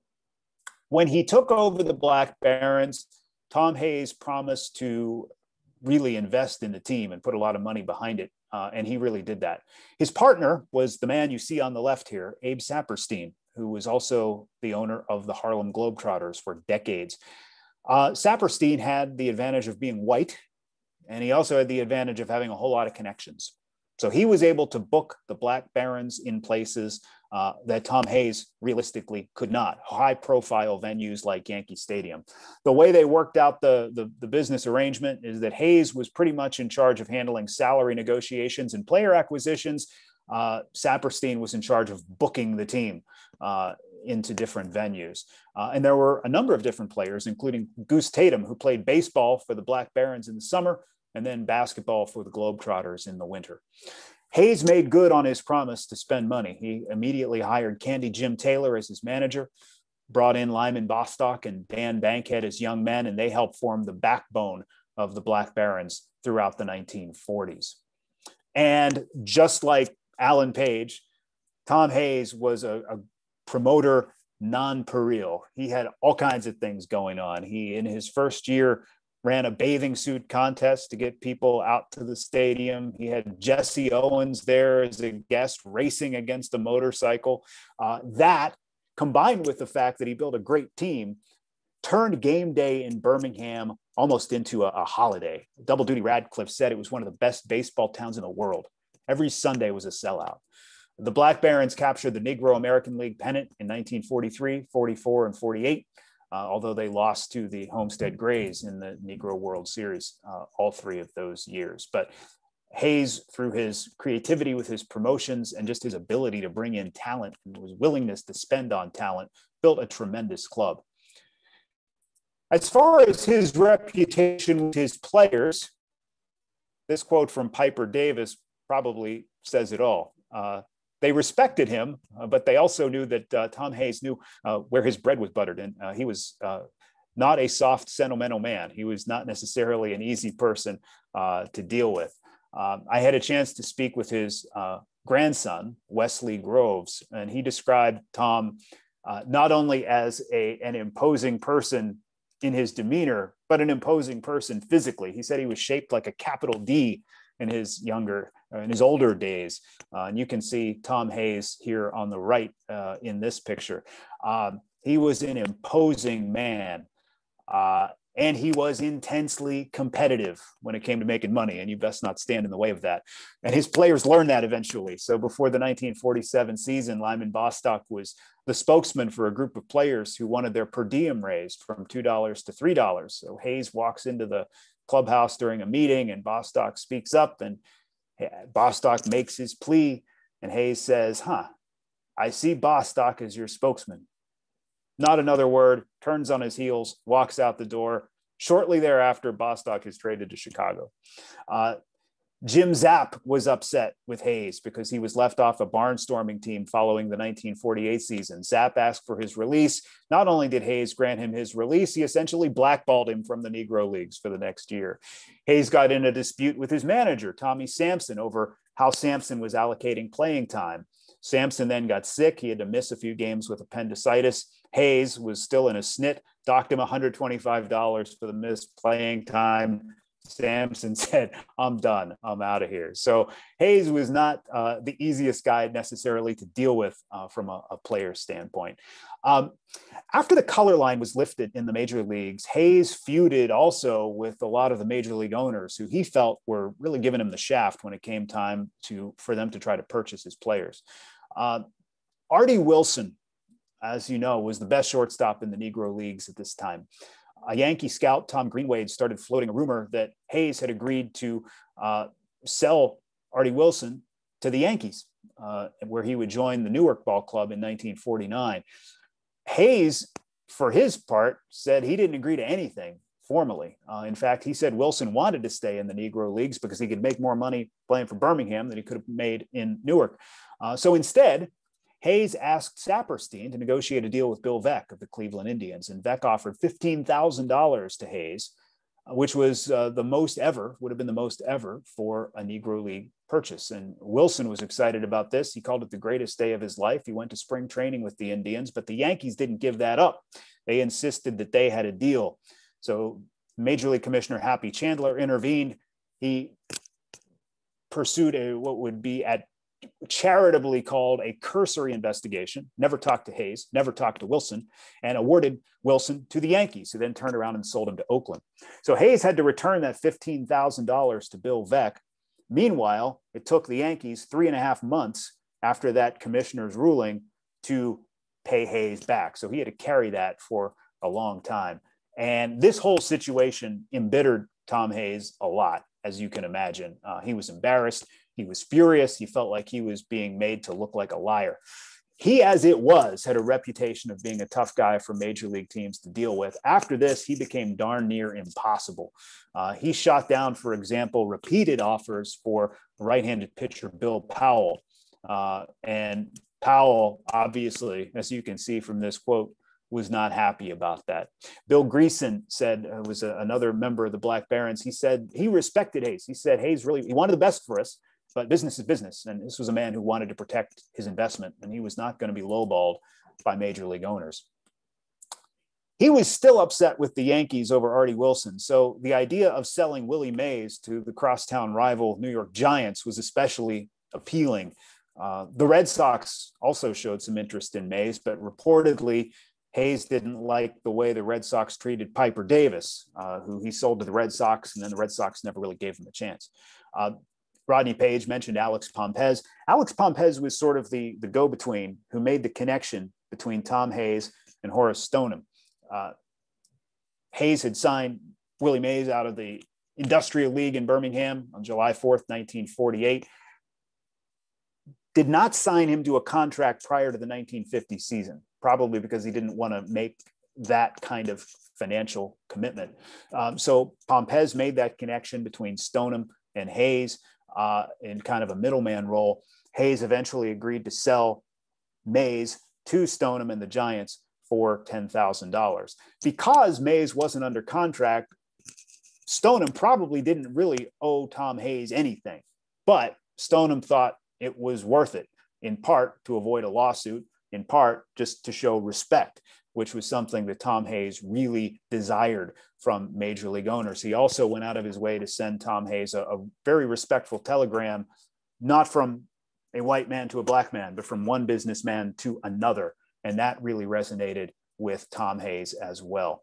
[SPEAKER 4] When he took over the Black Barons, Tom Hayes promised to really invest in the team and put a lot of money behind it. Uh, and he really did that. His partner was the man you see on the left here, Abe Saperstein, who was also the owner of the Harlem Globetrotters for decades. Uh, Saperstein had the advantage of being white, and he also had the advantage of having a whole lot of connections. So he was able to book the Black Barons in places uh, that Tom Hayes realistically could not, high-profile venues like Yankee Stadium. The way they worked out the, the, the business arrangement is that Hayes was pretty much in charge of handling salary negotiations and player acquisitions. Uh, Saperstein was in charge of booking the team uh, into different venues. Uh, and there were a number of different players, including Goose Tatum, who played baseball for the Black Barons in the summer, and then basketball for the Globetrotters in the winter. Hayes made good on his promise to spend money. He immediately hired Candy Jim Taylor as his manager, brought in Lyman Bostock and Dan Bankhead as young men, and they helped form the backbone of the Black Barons throughout the nineteen forties. And just like Alan Page, Tom Hayes was a, a promoter non-pareil. He had all kinds of things going on. He, in his first year, ran a bathing suit contest to get people out to the stadium. He had Jesse Owens there as a guest racing against a motorcycle. Uh, that, combined with the fact that he built a great team, turned game day in Birmingham almost into a, a holiday. Double Duty Radcliffe said it was one of the best baseball towns in the world. Every Sunday was a sellout. The Black Barons captured the Negro American League pennant in nineteen forty-three, forty-four, and forty-eight. Uh, although they lost to the Homestead Grays in the Negro World Series uh, all three of those years. But Hayes, through his creativity with his promotions and just his ability to bring in talent and his willingness to spend on talent, built a tremendous club. As far as his reputation with his players, this quote from Piper Davis probably says it all. Uh, They respected him, uh, but they also knew that uh, Tom Hayes knew uh, where his bread was buttered. And uh, he was uh, not a soft, sentimental man. He was not necessarily an easy person uh, to deal with. Um, I had a chance to speak with his uh, grandson, Wesley Groves, and he described Tom uh, not only as a, an imposing person in his demeanor, but an imposing person physically. He said he was shaped like a capital D in his younger, uh, in his older days. Uh, and you can see Tom Hayes here on the right uh, in this picture. Um, he was an imposing man. Uh, and he was intensely competitive when it came to making money, and you best not stand in the way of that. And his players learned that eventually. So before the nineteen forty-seven season, Lyman Bostock was the spokesman for a group of players who wanted their per diem raised from two dollars to three dollars. So Hayes walks into the clubhouse during a meeting, and Bostock speaks up, and Bostock makes his plea, and Hayes says, huh, I see Bostock as your spokesman. Not another word, turns on his heels, walks out the door. Shortly thereafter, Bostock is traded to Chicago. Uh, Jim Zapp was upset with Hayes because he was left off a barnstorming team following the nineteen forty-eight season. Zapp asked for his release. Not only did Hayes grant him his release, he essentially blackballed him from the Negro Leagues for the next year. Hayes got in a dispute with his manager, Tommy Sampson, over how Sampson was allocating playing time. Sampson then got sick. He had to miss a few games with appendicitis. Hayes was still in a snit, docked him one hundred twenty-five dollars for the missed playing time. Sampson said, I'm done. I'm out of here. So Hayes was not uh, the easiest guy necessarily to deal with uh, from a, a player standpoint. Um, after the color line was lifted in the major leagues, Hayes feuded also with a lot of the major league owners who he felt were really giving him the shaft when it came time to for them to try to purchase his players. Uh, Artie Wilson, as you know, was the best shortstop in the Negro Leagues at this time. A Yankee scout, Tom Greenwade, started floating a rumor that Hayes had agreed to uh, sell Artie Wilson to the Yankees, uh, where he would join the Newark Ball Club in nineteen forty-nine. Hayes, for his part, said he didn't agree to anything formally. Uh, in fact, he said Wilson wanted to stay in the Negro Leagues because he could make more money playing for Birmingham than he could have made in Newark. Uh, so instead, Hayes asked Saperstein to negotiate a deal with Bill Veeck of the Cleveland Indians, and Veeck offered fifteen thousand dollars to Hayes, which was uh, the most ever, would have been the most ever for a Negro League purchase. And Wilson was excited about this. He called it the greatest day of his life. He went to spring training with the Indians, but the Yankees didn't give that up. They insisted that they had a deal. So Major League Commissioner Happy Chandler intervened. He pursued a what would be at charitably called a cursory investigation, never talked to Hayes, never talked to Wilson, and awarded Wilson to the Yankees, who then turned around and sold him to Oakland. So Hayes had to return that fifteen thousand dollars to Bill Veeck. Meanwhile, it took the Yankees three and a half months after that commissioner's ruling to pay Hayes back. So he had to carry that for a long time. And this whole situation embittered Tom Hayes a lot, as you can imagine. Uh, he was embarrassed. He was furious. He felt like he was being made to look like a liar. He, as it was, had a reputation of being a tough guy for major league teams to deal with. After this, he became darn near impossible. Uh, he shot down, for example, repeated offers for right-handed pitcher Bill Powell. Uh, and Powell, obviously, as you can see from this quote, was not happy about that. Bill Greason said, uh, was a, another member of the Black Barons. He said he respected Hayes. He said Hayes really, he wanted the best for us, but business is business. And this was a man who wanted to protect his investment, and he was not going to be lowballed by major league owners. He was still upset with the Yankees over Artie Wilson. So the idea of selling Willie Mays to the crosstown rival New York Giants was especially appealing. Uh, the Red Sox also showed some interest in Mays, but reportedly Hayes didn't like the way the Red Sox treated Piper Davis, uh, who he sold to the Red Sox, and then the Red Sox never really gave him a chance. Uh, Rodney Page mentioned Alex Pompez. Alex Pompez was sort of the, the go-between who made the connection between Tom Hayes and Horace Stoneham. Uh, Hayes had signed Willie Mays out of the Industrial League in Birmingham on July fourth, nineteen forty-eight. Did not sign him to a contract prior to the nineteen fifty season, probably because he didn't want to make that kind of financial commitment. Um, so Pompez made that connection between Stoneham and Hayes uh, in kind of a middleman role. Hayes eventually agreed to sell Mays to Stoneham and the Giants for ten thousand dollars. Because Mays wasn't under contract, Stoneham probably didn't really owe Tom Hayes anything, but Stoneham thought it was worth it, in part to avoid a lawsuit, in part just to show respect. which was something that Tom Hayes really desired from major league owners. He also went out of his way to send Tom Hayes a, a very respectful telegram, not from a white man to a black man, but from one businessman to another. And that really resonated with Tom Hayes as well.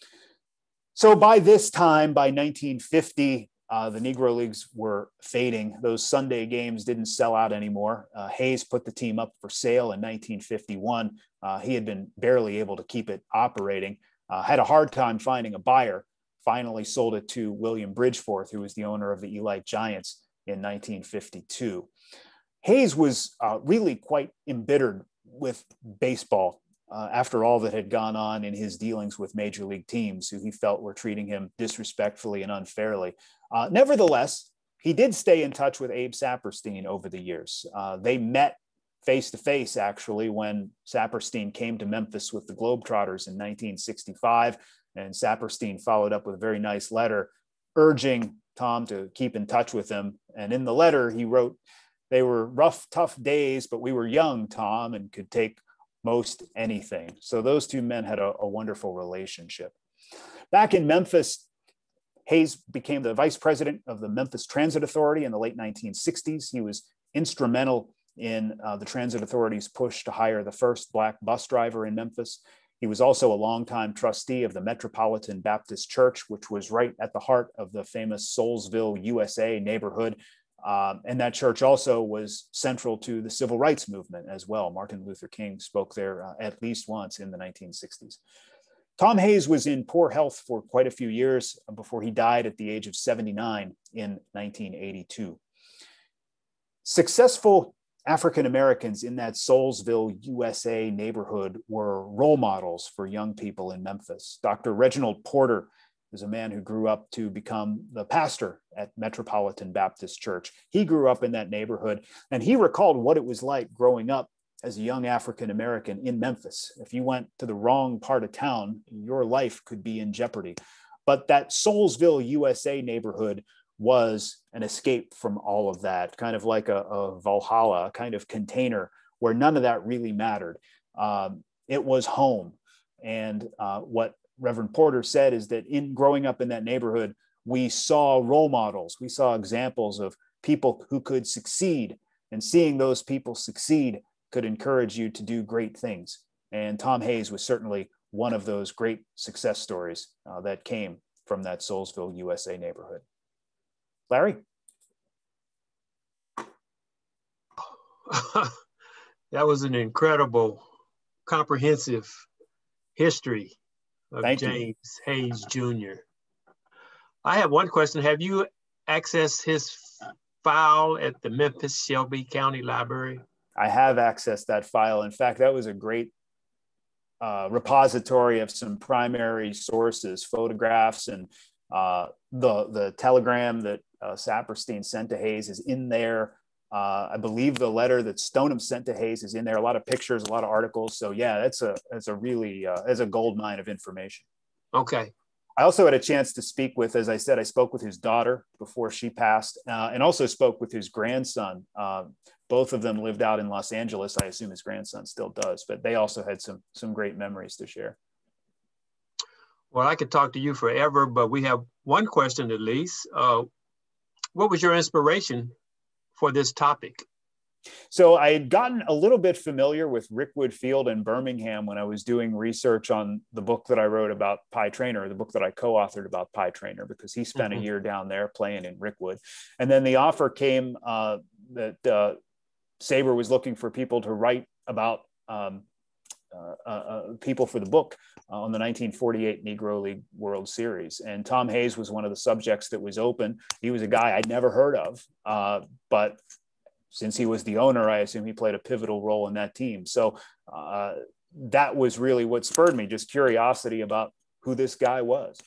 [SPEAKER 4] So by this time, by nineteen fifty, uh, the Negro Leagues were fading. Those Sunday games didn't sell out anymore. Uh, Hayes put the team up for sale in nineteen fifty-one. Uh, he had been barely able to keep it operating, uh, had a hard time finding a buyer, finally sold it to William Bridgeforth, who was the owner of the Elite Giants in nineteen fifty-two. Hayes was uh, really quite embittered with baseball uh, after all that had gone on in his dealings with major league teams who he felt were treating him disrespectfully and unfairly. Uh, nevertheless, he did stay in touch with Abe Saperstein over the years. Uh, they met face-to-face, actually, when Saperstein came to Memphis with the Globetrotters in nineteen sixty-five, and Saperstein followed up with a very nice letter urging Tom to keep in touch with him. And in the letter, he wrote, "They were rough, tough days, but we were young, Tom, and could take most anything." So those two men had a, a wonderful relationship. Back in Memphis, Hayes became the vice president of the Memphis Transit Authority in the late nineteen sixties. He was instrumental in uh, the Transit Authority's push to hire the first Black bus driver in Memphis. He was also a longtime trustee of the Metropolitan Baptist Church, which was right at the heart of the famous Soulsville, U S A neighborhood. Um, and that church also was central to the civil rights movement as well. Martin Luther King spoke there uh, at least once in the nineteen sixties. Tom Hayes was in poor health for quite a few years before he died at the age of seventy-nine in nineteen eighty-two. Successful African Americans in that Soulsville, U S A neighborhood were role models for young people in Memphis. Doctor Reginald Porter is a man who grew up to become the pastor at Metropolitan Baptist Church. He grew up in that neighborhood, and he recalled what it was like growing up as a young African American in Memphis. If you went to the wrong part of town, your life could be in jeopardy. But that Soulsville, U S A neighborhood was an escape from all of that, kind of like a, a Valhalla, a kind of container where none of that really mattered. Um, it was home. And uh, what Reverend Porter said is that in growing up in that neighborhood, we saw role models. We saw examples of people who could succeed, and seeing those people succeed could encourage you to do great things. And Tom Hayes was certainly one of those great success stories uh, that came from that Soulsville, U S A neighborhood. Larry?
[SPEAKER 2] That was an incredible, comprehensive history of
[SPEAKER 4] Thank
[SPEAKER 2] James
[SPEAKER 4] you.
[SPEAKER 2] Hayes Junior I have one question. Have you accessed his file at the Memphis Shelby County Library?
[SPEAKER 4] I have accessed that file. In fact, that was a great uh, repository of some primary sources, photographs, and uh, the, the telegram that uh, Saperstein sent to Hayes is in there. Uh, I believe the letter that Stoneham sent to Hayes is in there. A lot of pictures, a lot of articles. So yeah, that's a that's a really uh, that's a gold mine of information.
[SPEAKER 2] Okay.
[SPEAKER 4] I also had a chance to speak with, as I said, I spoke with his daughter before she passed, uh, and also spoke with his grandson. Uh, both of them lived out in Los Angeles. I assume his grandson still does, but they also had some some great memories to share.
[SPEAKER 2] Well, I could talk to you forever, but we have one question at least. Uh, what was your inspiration for this topic?
[SPEAKER 4] So I had gotten a little bit familiar with Rickwood Field in Birmingham when I was doing research on the book that I wrote about Pie Traynor, the book that I co-authored about Pie Traynor, because he spent mm-hmm. a year down there playing in Rickwood. And then the offer came uh, that uh, S A B R was looking for people to write about um, uh, uh, people for the book uh, on the nineteen forty-eight Negro League World Series. And Tom Hayes was one of the subjects that was open. He was a guy I'd never heard of, uh, but since he was the owner, I assume he played a pivotal role in that team. So uh, that was really what spurred me, just curiosity about who this guy was.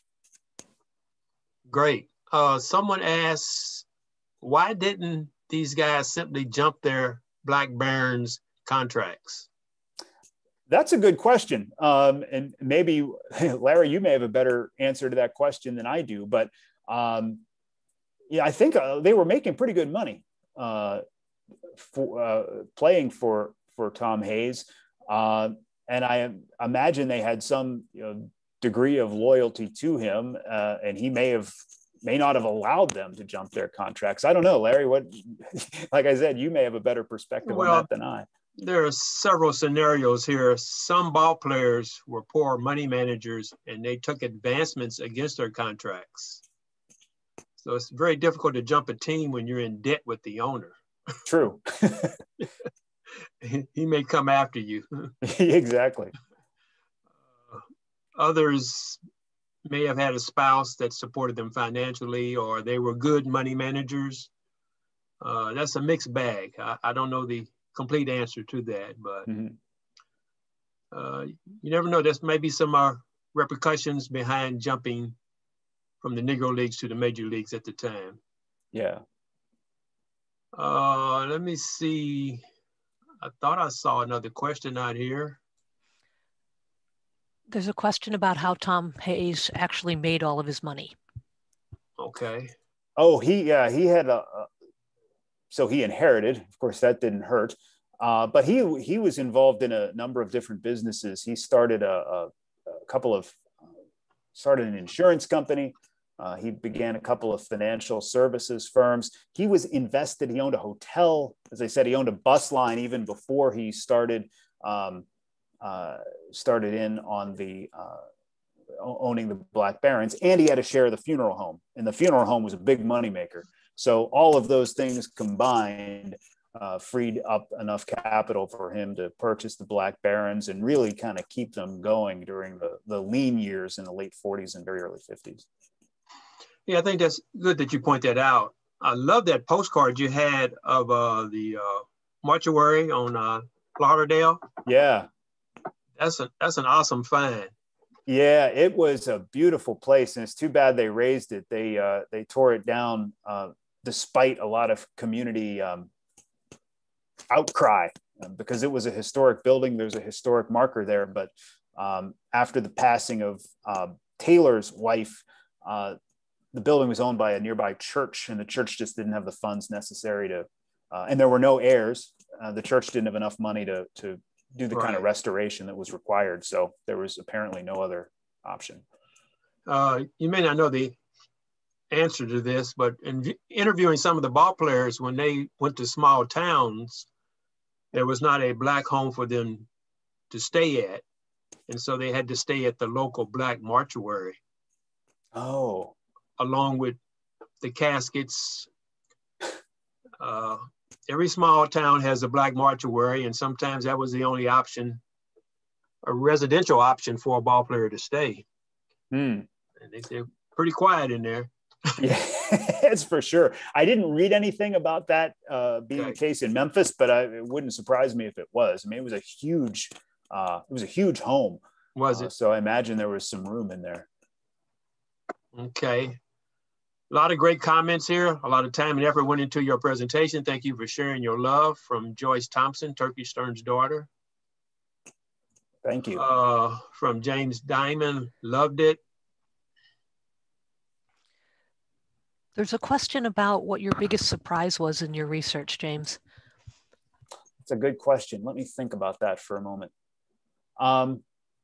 [SPEAKER 2] Great. Uh, someone asked, why didn't these guys simply jump their Black Barons contracts?
[SPEAKER 4] That's a good question. Um, and maybe, Larry, you may have a better answer to that question than I do. But um, yeah, I think uh, they were making pretty good money. Uh, For, uh, playing for for Tom Hayes, uh, and I imagine they had some, you know, degree of loyalty to him, uh, and he may have may not have allowed them to jump their contracts. I don't know, Larry. What, like I said, you may have a better perspective well, on that than I.
[SPEAKER 2] There are several scenarios here. Some ball players were poor money managers, and they took advancements against their contracts. So it's very difficult to jump a team when you're in debt with the owner.
[SPEAKER 4] True.
[SPEAKER 2] He may come after you.
[SPEAKER 4] Exactly.
[SPEAKER 2] Uh, others may have had a spouse that supported them financially, or they were good money managers. Uh, that's a mixed bag. I, I don't know the complete answer to that, but mm-hmm. uh, you never know. There's maybe some uh, repercussions behind jumping from the Negro Leagues to the major leagues at the time.
[SPEAKER 4] Yeah.
[SPEAKER 2] Uh, let me see. I thought I saw another question out here.
[SPEAKER 1] There's a question about how Tom Hayes actually made all of his money.
[SPEAKER 2] Okay.
[SPEAKER 4] Oh, he yeah he had a, a so he inherited. Of course, that didn't hurt. Uh, but he he was involved in a number of different businesses. He started a, a, a couple of uh, started an insurance company. Uh, he began a couple of financial services firms. He was invested. He owned a hotel. As I said, he owned a bus line even before he started um, uh, started in on the uh, owning the Black Barons. And he had a share of the funeral home. And the funeral home was a big moneymaker. So all of those things combined uh, freed up enough capital for him to purchase the Black Barons and really kind of keep them going during the, the lean years in the late forties and very early fifties.
[SPEAKER 2] Yeah, I think that's good that you point that out. I love that postcard you had of uh, the uh, mortuary on uh, Lauderdale.
[SPEAKER 4] Yeah.
[SPEAKER 2] That's, a, that's an awesome find.
[SPEAKER 4] Yeah, it was a beautiful place, and it's too bad they razed it. They uh, they tore it down uh, despite a lot of community um, outcry uh, because it was a historic building. There's a historic marker there, but um, after the passing of uh, Taylor's wife, uh, the building was owned by a nearby church, and the church just didn't have the funds necessary to, uh, and there were no heirs. Uh, the church didn't have enough money to to do the right. kind of restoration that was required. So there was apparently no other option.
[SPEAKER 2] Uh, you may not know the answer to this, but in interviewing some of the ball players, when they went to small towns, there was not a Black home for them to stay at. And so they had to stay at the local Black mortuary.
[SPEAKER 4] Oh.
[SPEAKER 2] Along with the caskets. Uh, every small town has a Black mortuary, and sometimes that was the only option, a residential option for a ball player to stay.
[SPEAKER 4] Hmm.
[SPEAKER 2] And they, they're pretty quiet in there.
[SPEAKER 4] Yeah, it's for sure. I didn't read anything about that uh, being okay. the case in Memphis, but I, it wouldn't surprise me if it was. I mean, it was a huge, uh, it was a huge home.
[SPEAKER 2] Was
[SPEAKER 4] uh,
[SPEAKER 2] it?
[SPEAKER 4] So I imagine there was some room in there.
[SPEAKER 2] Okay. A lot of great comments here. A lot of time and effort went into your presentation. Thank you for sharing your love. From Joyce Thompson, Turkey Stern's daughter.
[SPEAKER 4] Thank you.
[SPEAKER 2] Uh, from James Diamond, loved it.
[SPEAKER 1] There's a question about what your biggest surprise was in your research, James.
[SPEAKER 4] It's a good question. Let me think about that for a moment. Um,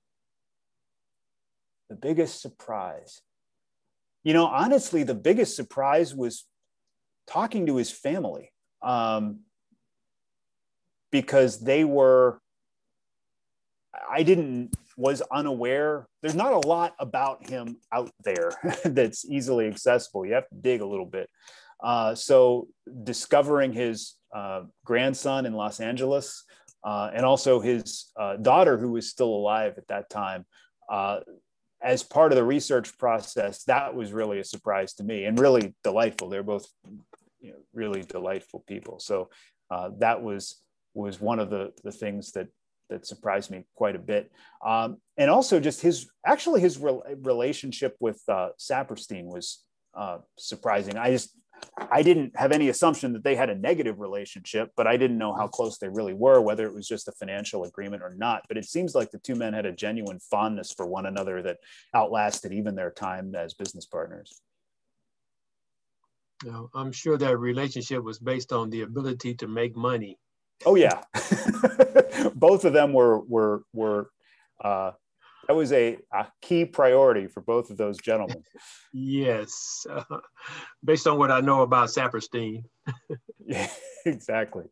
[SPEAKER 4] the biggest surprise. You know, honestly, the biggest surprise was talking to his family um, because they were, I didn't, was unaware. There's not a lot about him out there that's easily accessible. You have to dig a little bit. Uh, so discovering his uh, grandson in Los Angeles uh, and also his uh, daughter, who was still alive at that time, uh, as part of the research process, that was really a surprise to me and really delightful. They're both, you know, really delightful people. So uh, that was was one of the the things that that surprised me quite a bit. Um, and also just his actually his re relationship with uh, Saperstein was uh, surprising. I just I didn't have any assumption that they had a negative relationship, but I didn't know how close they really were, whether it was just a financial agreement or not. But it seems like the two men had a genuine fondness for one another that outlasted even their time as business partners.
[SPEAKER 2] Now, I'm sure that relationship was based on the ability to make money.
[SPEAKER 4] Oh yeah. Both of them were, were, were Uh, that was a, a key priority for both of those gentlemen.
[SPEAKER 2] Yes, uh, based on what I know about Saperstein.
[SPEAKER 4] Yeah, exactly.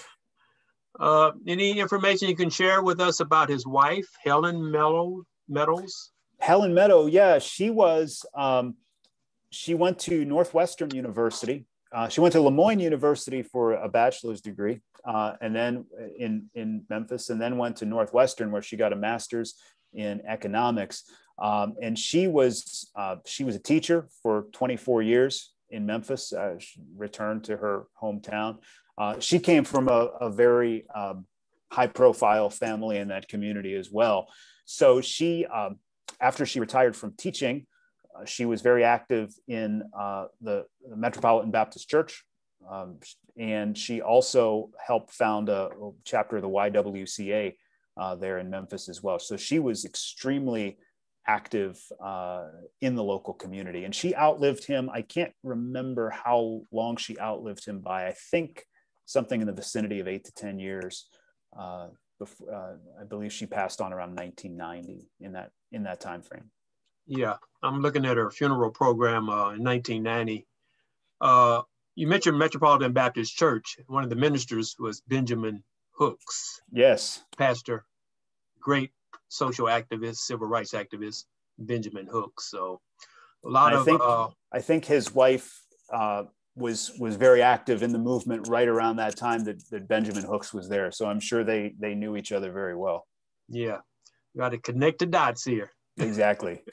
[SPEAKER 2] Uh, any information you can share with us about his wife, Helen Mello, Meadows?
[SPEAKER 4] Helen Meadow, yeah, she was, um, she went to Northwestern University. Uh, she went to Lemoyne University for a bachelor's degree, uh, and then in, in Memphis, and then went to Northwestern where she got a master's in economics. Um, and she was, uh, she was a teacher for twenty-four years in Memphis. Uh, she returned to her hometown. Uh, she came from a, a very um, high profile family in that community as well. So she, um, after she retired from teaching, uh, she was very active in uh, the, the Metropolitan Baptist Church. Um, and she also helped found a, a chapter of the Y W C A uh, there in Memphis as well. So she was extremely active uh, in the local community, and she outlived him. I can't remember how long she outlived him by. I think something in the vicinity of eight to ten years. Uh, before, uh, I believe she passed on around nineteen ninety in that in that time frame.
[SPEAKER 2] Yeah, I'm looking at her funeral program uh, in nineteen ninety. Uh, you mentioned Metropolitan Baptist Church. One of the ministers was Benjamin Hooks.
[SPEAKER 4] Yes.
[SPEAKER 2] Pastor, great social activist, civil rights activist, Benjamin Hooks. So a lot
[SPEAKER 4] I
[SPEAKER 2] of-
[SPEAKER 4] think,
[SPEAKER 2] uh,
[SPEAKER 4] I think his wife uh, was was very active in the movement right around that time that, that Benjamin Hooks was there. So I'm sure they they knew each other very well.
[SPEAKER 2] Yeah, got to connect the dots here.
[SPEAKER 4] Exactly.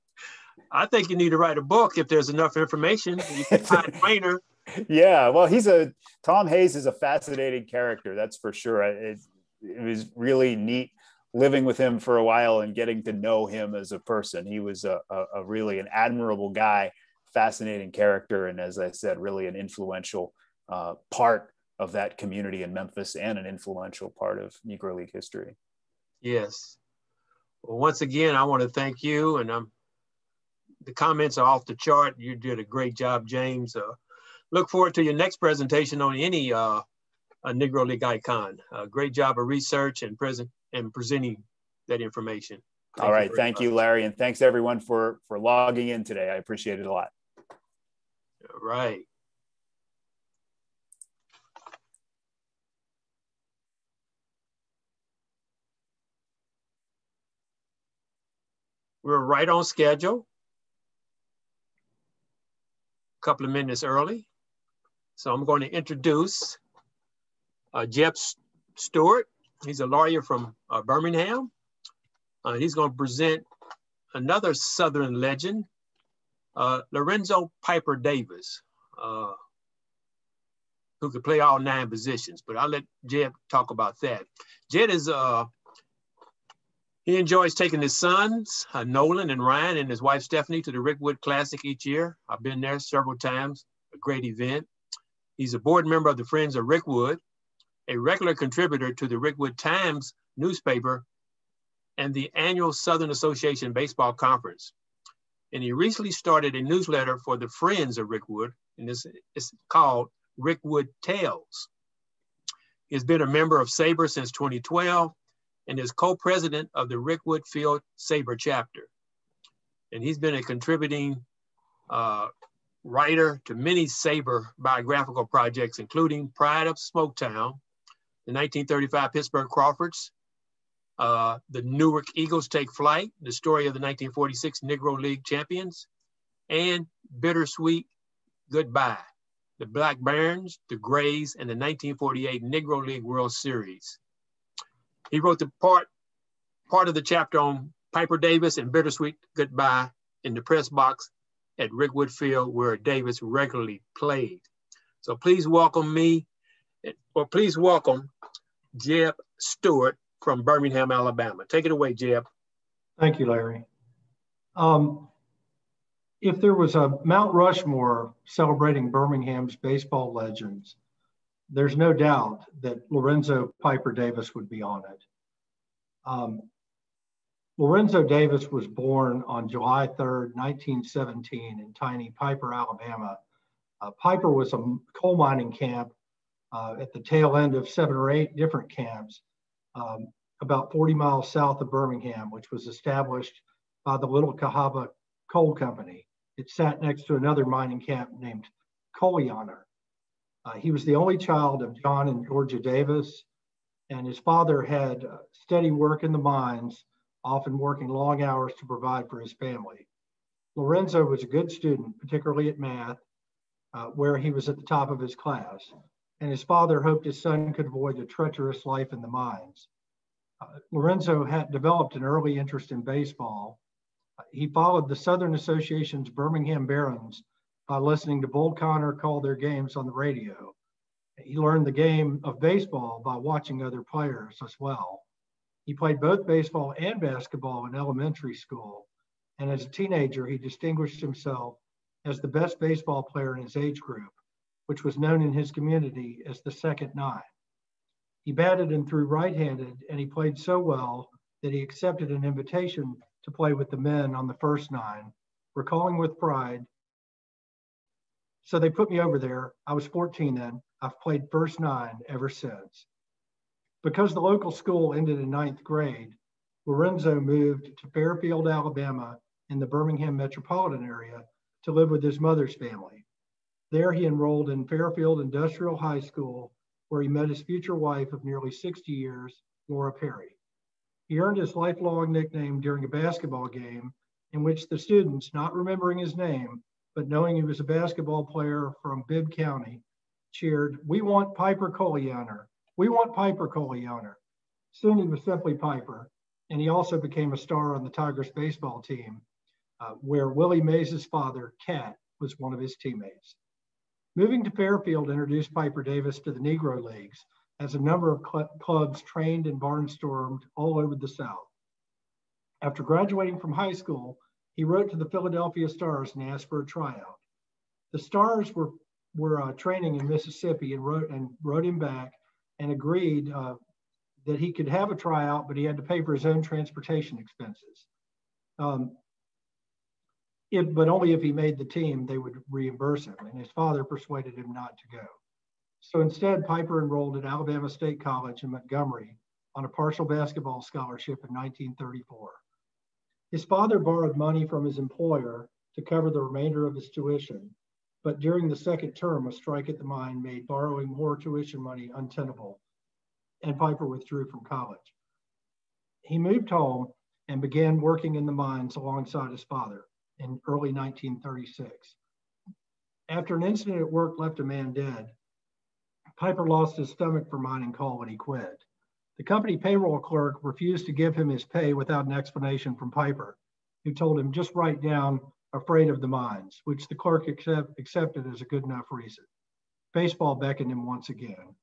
[SPEAKER 2] I think you need to write a book if there's enough information. You can find Rainer.
[SPEAKER 4] Yeah, well, he's a Tom Hayes is a fascinating character, that's for sure. It, it was really neat living with him for a while and getting to know him as a person. He was a, a, a really an admirable guy, fascinating character, and as I said, really an influential uh, part of that community in Memphis and an influential part of Negro League history.
[SPEAKER 2] Yes. Well, once again, I want to thank you, and um, the comments are off the chart. You did a great job, James. Uh, look forward to your next presentation on any uh, a Negro League icon. Uh, great job of research and present and presenting that information.
[SPEAKER 4] Thank All right, you thank much. you, Larry, and thanks everyone for for logging in today. I appreciate it a lot.
[SPEAKER 2] All right. We're right on schedule. A couple of minutes early. So I'm going to introduce uh, Jeb Stewart. He's a lawyer from uh, Birmingham. Uh, he's going to present another Southern legend, uh, Lorenzo Piper Davis, uh, who could play all nine positions, but I'll let Jeb talk about that. Jed is, uh, he enjoys taking his sons, uh, Nolan and Ryan, and his wife Stephanie to the Rickwood Classic each year. I've been there several times, a great event. He's a board member of the Friends of Rickwood, a regular contributor to the Rickwood Times newspaper and the annual Southern Association Baseball Conference. And he recently started a newsletter for the Friends of Rickwood, and this is called Rickwood Tales. He's been a member of S A B R since twenty twelve and is co-president of the Rickwood Field S A B R chapter. And he's been a contributing uh, writer to many S A B R biographical projects, including Pride of Smoketown, the nineteen thirty-five Pittsburgh Crawfords, uh, the Newark Eagles Take Flight, the story of the nineteen forty-six Negro League champions, and Bittersweet Goodbye, the Black Barons, the Grays, and the nineteen forty-eight Negro League World Series. He wrote the part, part of the chapter on Piper Davis and Bittersweet Goodbye in the press box at Rickwood Field, where Davis regularly played. So please welcome me, or please welcome Jeb Stewart from Birmingham, Alabama. Take it away, Jeb.
[SPEAKER 5] Thank you, Larry. Um, if there was a Mount Rushmore celebrating Birmingham's baseball legends, there's no doubt that Lorenzo Piper Davis would be on it. Um, Lorenzo Davis was born on July third, nineteen seventeen in tiny Piper, Alabama. Uh, Piper was a coal mining camp uh, at the tail end of seven or eight different camps um, about forty miles south of Birmingham, which was established by the Little Cahaba Coal Company. It sat next to another mining camp named Coleoner. Uh, he was the only child of John and Georgia Davis, and his father had uh, steady work in the mines, often working long hours to provide for his family. Lorenzo was a good student, particularly at math, uh, where he was at the top of his class, and his father hoped his son could avoid a treacherous life in the mines. Uh, Lorenzo had developed an early interest in baseball. Uh, he followed the Southern Association's Birmingham Barons by listening to Bull Connor call their games on the radio. He learned the game of baseball by watching other players as well. He played both baseball and basketball in elementary school, and as a teenager, he distinguished himself as the best baseball player in his age group, which was known in his community as the second nine. He batted and threw right-handed, and he played so well that he accepted an invitation to play with the men on the first nine, recalling with pride, "So they put me over there. I was fourteen then. I've played first nine ever since." Because the local school ended in ninth grade, Lorenzo moved to Fairfield, Alabama, in the Birmingham metropolitan area to live with his mother's family. There he enrolled in Fairfield Industrial High School, where he met his future wife of nearly sixty years, Laura Perry. He earned his lifelong nickname during a basketball game in which the students, not remembering his name, but knowing he was a basketball player from Bibb County, cheered, "We want Piper Coleoner. We want Piper Coleoner." Soon he was simply Piper, and he also became a star on the Tigers baseball team, uh, where Willie Mays' father, Cat, was one of his teammates. Moving to Fairfield introduced Piper Davis to the Negro Leagues, as a number of cl- clubs trained and barnstormed all over the South. After graduating from high school, he wrote to the Philadelphia Stars and asked for a tryout. The Stars were, were uh, training in Mississippi and wrote, and wrote him back and agreed uh, that he could have a tryout, but he had to pay for his own transportation expenses. Um, if, but only if he made the team, they would reimburse him, and his father persuaded him not to go. So instead, Piper enrolled at Alabama State College in Montgomery on a partial basketball scholarship in nineteen thirty-four. His father borrowed money from his employer to cover the remainder of his tuition, but during the second term, a strike at the mine made borrowing more tuition money untenable, and Piper withdrew from college. He moved home and began working in the mines alongside his father in early nineteen thirty-six. After an incident at work left a man dead, Piper lost his stomach for mining coal when he quit. The company payroll clerk refused to give him his pay without an explanation from Piper, who told him just write down "afraid of the mines," which the clerk accept, accepted as a good enough reason. Baseball beckoned him once again.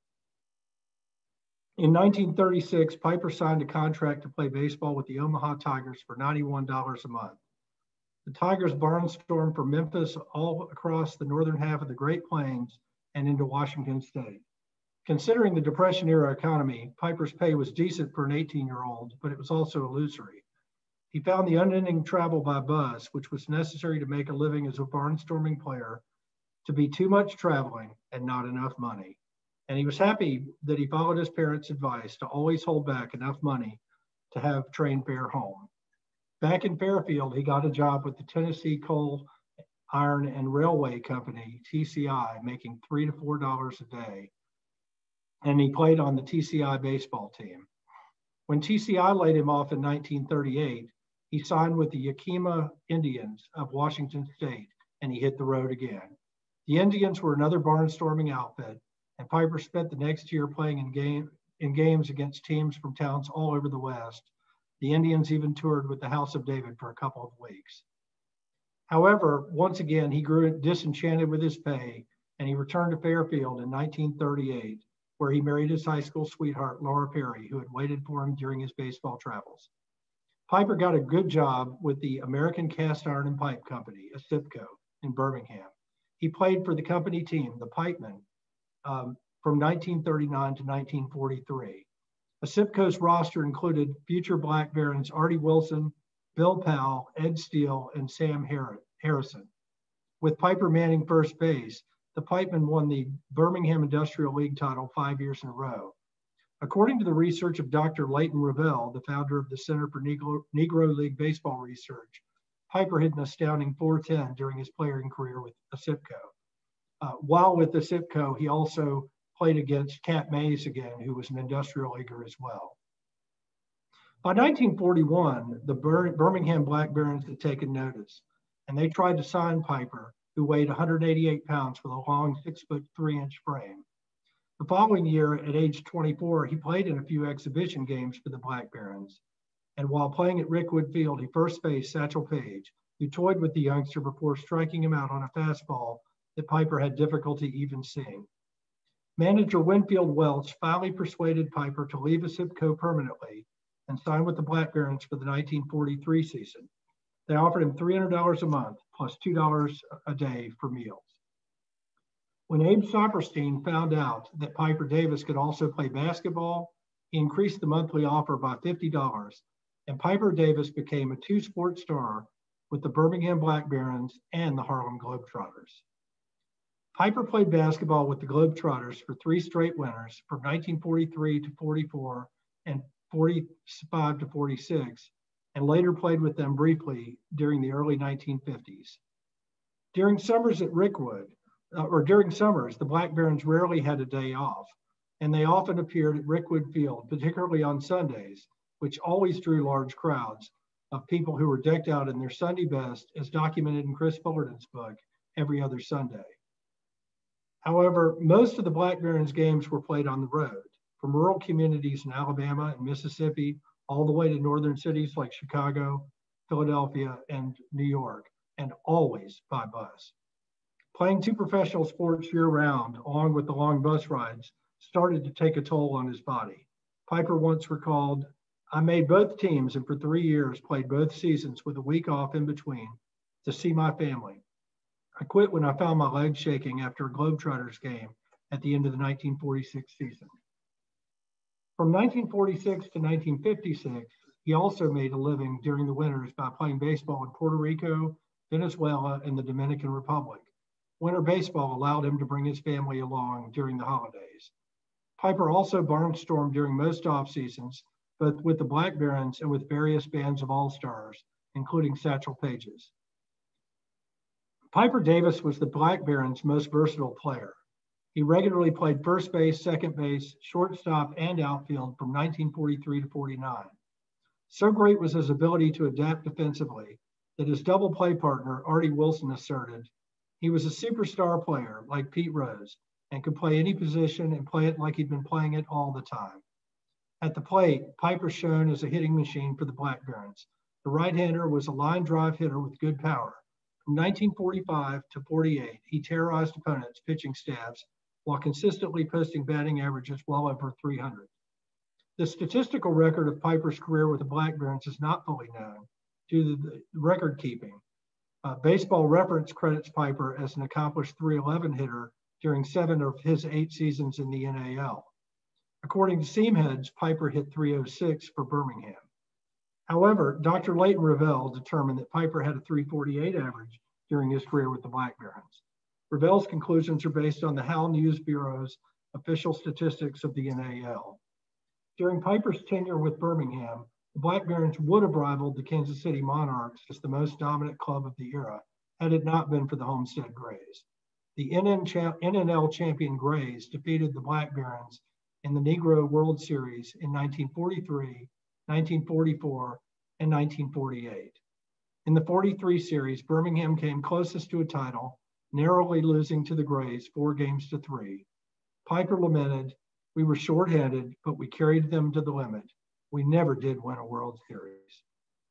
[SPEAKER 5] In nineteen thirty-six, Piper signed a contract to play baseball with the Omaha Tigers for ninety-one dollars a month. The Tigers barnstormed from Memphis all across the northern half of the Great Plains and into Washington State. Considering the Depression-era economy, Piper's pay was decent for an eighteen-year-old, but it was also illusory. He found the unending travel by bus, which was necessary to make a living as a barnstorming player, to be too much traveling and not enough money. And he was happy that he followed his parents' advice to always hold back enough money to have train fare home. Back in Fairfield, he got a job with the Tennessee Coal, Iron, and Railway Company, T C I, making three to four dollars a day. And he played on the T C I baseball team. When T C I laid him off in nineteen thirty-eight, he signed with the Yakima Indians of Washington State, and he hit the road again. The Indians were another barnstorming outfit, and Piper spent the next year playing in, game, in games against teams from towns all over the West. The Indians even toured with the House of David for a couple of weeks. However, once again, he grew disenchanted with his pay, and he returned to Fairfield in nineteen thirty-eight, where he married his high school sweetheart, Laura Perry, who had waited for him during his baseball travels. Piper got a good job with the American Cast Iron and Pipe Company, A S I P C O, in Birmingham. He played for the company team, the Pipemen, um, from nineteen thirty-nine to nineteen forty-three. A S I P C O's roster included future Black Barons Artie Wilson, Bill Powell, Ed Steele, and Sam Harrison. With Piper manning first base, the Pipemen won the Birmingham Industrial League title five years in a row. According to the research of Doctor Leighton Ravel, the founder of the Center for Negro, Negro League Baseball Research, Piper hit an astounding four ten during his playing career with ASIPCO. Uh, while with ASIPCO, he also played against Cat Mays again, who was an industrial leaguer as well. By nineteen forty-one, the Bir- Birmingham Black Barons had taken notice, and they tried to sign Piper, who weighed one hundred eighty-eight pounds with a long six foot three inch frame. The following year, at age twenty-four, he played in a few exhibition games for the Black Barons. And while playing at Rickwood Field, he first faced Satchel Paige, who toyed with the youngster before striking him out on a fastball that Piper had difficulty even seeing. Manager Winfield Welch finally persuaded Piper to leave ASIPCO permanently and sign with the Black Barons for the nineteen forty-three season. They offered him three hundred dollars a month plus two dollars a day for meals. When Abe Saperstein found out that Piper Davis could also play basketball, he increased the monthly offer by fifty dollars, and Piper Davis became a two-sport star with the Birmingham Black Barons and the Harlem Globetrotters. Piper played basketball with the Globetrotters for three straight winters from nineteen forty-three to forty-four and forty-five to forty-six, and later played with them briefly during the early nineteen fifties. During summers at Rickwood, uh, or during summers, the Black Barons rarely had a day off, and they often appeared at Rickwood Field, particularly on Sundays, which always drew large crowds of people who were decked out in their Sunday best, as documented in Chris Fullerton's book, Every Other Sunday. However, most of the Black Barons games were played on the road, from rural communities in Alabama and Mississippi, all the way to northern cities like Chicago, Philadelphia, and New York, and always by bus. Playing two professional sports year-round, along with the long bus rides, started to take a toll on his body. Piper once recalled, "I made both teams and for three years played both seasons with a week off in between to see my family. I quit when I found my legs shaking after a Globetrotters game at the end of the nineteen forty-six season." From nineteen forty-six to nineteen fifty-six, he also made a living during the winters by playing baseball in Puerto Rico, Venezuela, and the Dominican Republic. Winter baseball allowed him to bring his family along during the holidays. Piper also barnstormed during most off seasons, both with the Black Barons and with various bands of all-stars, including Satchel Paige's. Piper Davis was the Black Barons' most versatile player. He regularly played first base, second base, shortstop, and outfield from nineteen forty-three to forty-nine. So great was his ability to adapt defensively that his double play partner, Artie Wilson, asserted, he was a superstar player like Pete Rose and could play any position and play it like he'd been playing it all the time. At the plate, Piper shone as a hitting machine for the Black Barons. The right-hander was a line drive hitter with good power. From nineteen forty-five to forty-eight, he terrorized opponents' pitching staffs while consistently posting batting averages well over three hundred. The statistical record of Piper's career with the Black Barons is not fully known due to the record keeping. Uh, Baseball Reference credits Piper as an accomplished three eleven hitter during seven of his eight seasons in the N A L. According to Seamheads, Piper hit three oh six for Birmingham. However, Doctor Leighton Ravel determined that Piper had a three forty-eight average during his career with the Black Barons. Ravel's conclusions are based on the Hal News Bureau's official statistics of the N A L. During Piper's tenure with Birmingham, the Black Barons would have rivaled the Kansas City Monarchs as the most dominant club of the era had it not been for the Homestead Grays. The N N L champion Grays defeated the Black Barons in the Negro World Series in nineteen forty-three, nineteen forty-four, and nineteen forty-eight. In the forty-three series, Birmingham came closest to a title, narrowly losing to the Grays four games to three. Piper lamented, "We were shorthanded, but we carried them to the limit. We never did win a World Series."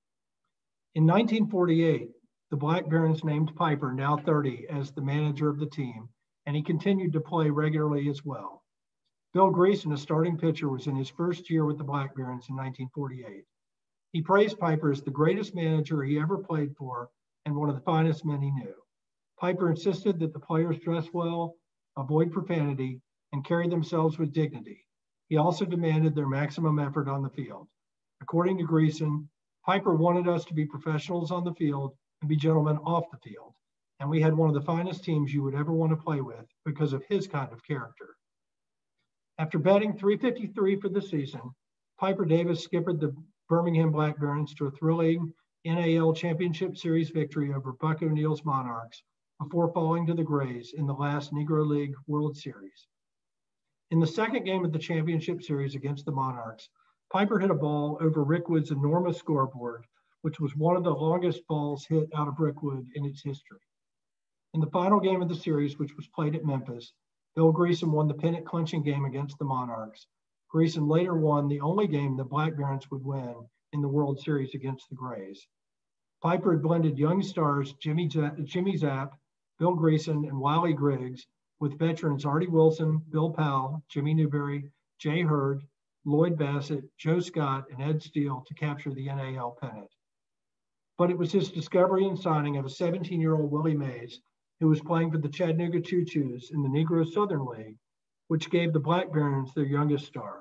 [SPEAKER 5] In nineteen forty-eight, the Black Barons named Piper, now thirty, as the manager of the team, and he continued to play regularly as well. Bill Greason, a starting pitcher, was in his first year with the Black Barons in nineteen forty-eight. He praised Piper as the greatest manager he ever played for and one of the finest men he knew. Piper insisted that the players dress well, avoid profanity, and carry themselves with dignity. He also demanded their maximum effort on the field. According to Greason, Piper wanted us to be professionals on the field and be gentlemen off the field, and we had one of the finest teams you would ever want to play with because of his kind of character. After batting three fifty-three for the season, Piper Davis skippered the Birmingham Black Barons to a thrilling N A L Championship Series victory over Buck O'Neill's Monarchs before falling to the Grays in the last Negro League World Series. In the second game of the championship series against the Monarchs, Piper hit a ball over Rickwood's enormous scoreboard, which was one of the longest balls hit out of Rickwood in its history. In the final game of the series, which was played at Memphis, Bill Greason won the pennant clinching game against the Monarchs. Greason later won the only game the Black Barons would win in the World Series against the Grays. Piper had blended young stars Jimmy, Jimmy Zapp, Bill Greason, and Wiley Griggs with veterans Artie Wilson, Bill Powell, Jimmy Newberry, Jay Hurd, Lloyd Bassett, Joe Scott, and Ed Steele to capture the N A L pennant. But it was his discovery and signing of a seventeen-year-old Willie Mays, who was playing for the Chattanooga Choo-Choos in the Negro Southern League, which gave the Black Barons their youngest star.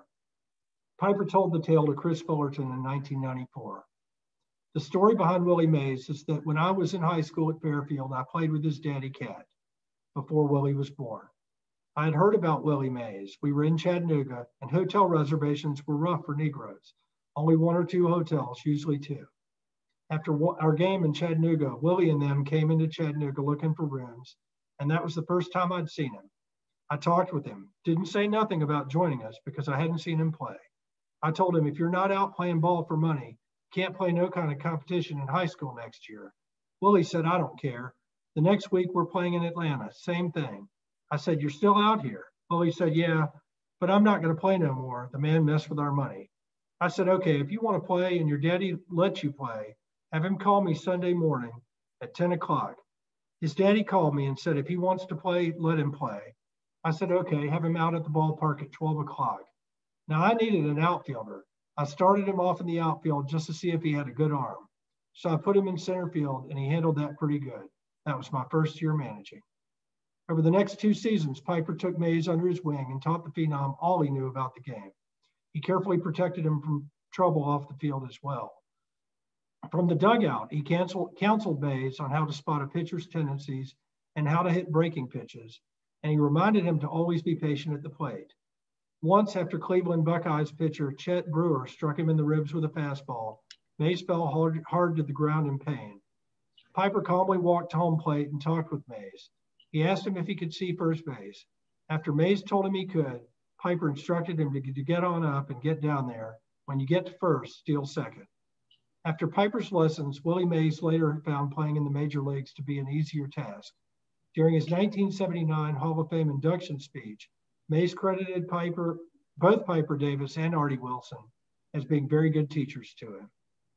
[SPEAKER 5] Piper told the tale to Chris Fullerton in nineteen ninety-four. The story behind Willie Mays is that when I was in high school at Fairfield, I played with his daddy Cat before Willie was born. I had heard about Willie Mays. We were in Chattanooga, and hotel reservations were rough for Negroes. Only one or two hotels, usually two. After our game in Chattanooga, Willie and them came into Chattanooga looking for rooms, and that was the first time I'd seen him. I talked with him, didn't say nothing about joining us because I hadn't seen him play. I told him, if you're not out playing ball for money, you can't play no kind of competition in high school next year. Willie said, I don't care. The next week we're playing in Atlanta, same thing. I said, you're still out here? Willie said, yeah, but I'm not gonna play no more. The man messed with our money. I said, okay, if you wanna play and your daddy lets you play, have him call me Sunday morning at ten o'clock. His daddy called me and said, if he wants to play, let him play. I said, okay, have him out at the ballpark at twelve o'clock. Now I needed an outfielder. I started him off in the outfield just to see if he had a good arm. So I put him in center field and he handled that pretty good. That was my first year managing. Over the next two seasons, Piper took Mays under his wing and taught the phenom all he knew about the game. He carefully protected him from trouble off the field as well. From the dugout, he counseled, counseled Mays on how to spot a pitcher's tendencies and how to hit breaking pitches, and he reminded him to always be patient at the plate. Once, after Cleveland Buckeyes pitcher Chet Brewer struck him in the ribs with a fastball, Mays fell hard, hard to the ground in pain. Piper calmly walked to home plate and talked with Mays. He asked him if he could see first base. After Mays told him he could, Piper instructed him to, to get on up and get down there. When you get to first, steal second. After Piper's lessons, Willie Mays later found playing in the major leagues to be an easier task. During his nineteen seventy-nine Hall of Fame induction speech, Mays credited Piper, both Piper Davis and Artie Wilson, as being very good teachers to him.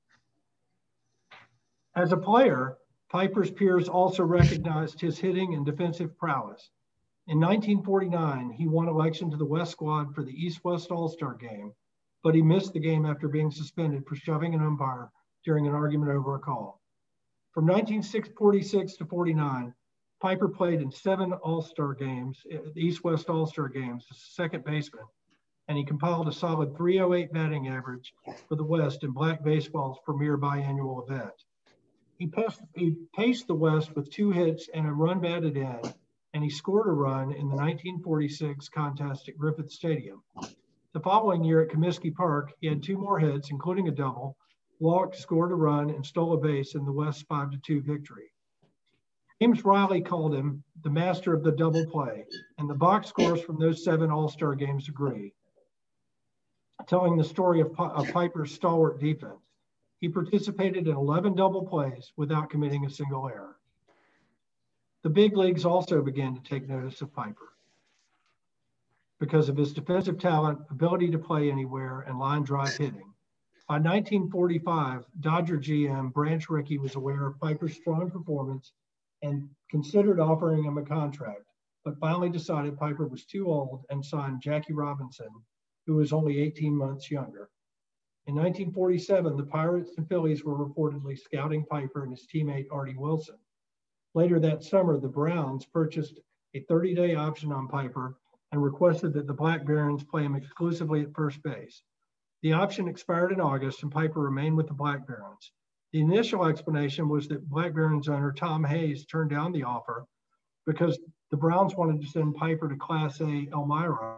[SPEAKER 5] As a player, Piper's peers also recognized his hitting and defensive prowess. In nineteen forty-nine, he won election to the West Squad for the East-West All-Star game, but he missed the game after being suspended for shoving an umpire during an argument over a call. From nineteen forty-six to forty-nine, Piper played in seven All-Star games, East-West All-Star games, as a second baseman, and he compiled a solid three oh eight batting average for the West in black baseball's premier biannual event. He paced, he paced the West with two hits and a run batted in, and he scored a run in the nineteen forty-six contest at Griffith Stadium. The following year at Comiskey Park, he had two more hits, including a double, walked, scored a run, and stole a base in the West's five to two victory. James Riley called him the master of the double play, and the box scores from those seven All-Star games agree, telling the story of, of Piper's stalwart defense. He participated in eleven double plays without committing a single error. The big leagues also began to take notice of Piper because of his defensive talent, ability to play anywhere, and line drive hitting. By nineteen forty-five, Dodger G M Branch Rickey was aware of Piper's strong performance and considered offering him a contract, but finally decided Piper was too old and signed Jackie Robinson, who was only eighteen months younger. In nineteen forty-seven, the Pirates and Phillies were reportedly scouting Piper and his teammate Artie Wilson. Later that summer, the Browns purchased a thirty-day option on Piper and requested that the Black Barons play him exclusively at first base. The option expired in August and Piper remained with the Black Barons. The initial explanation was that Black Barons owner Tom Hayes turned down the offer because the Browns wanted to send Piper to Class A Elmira,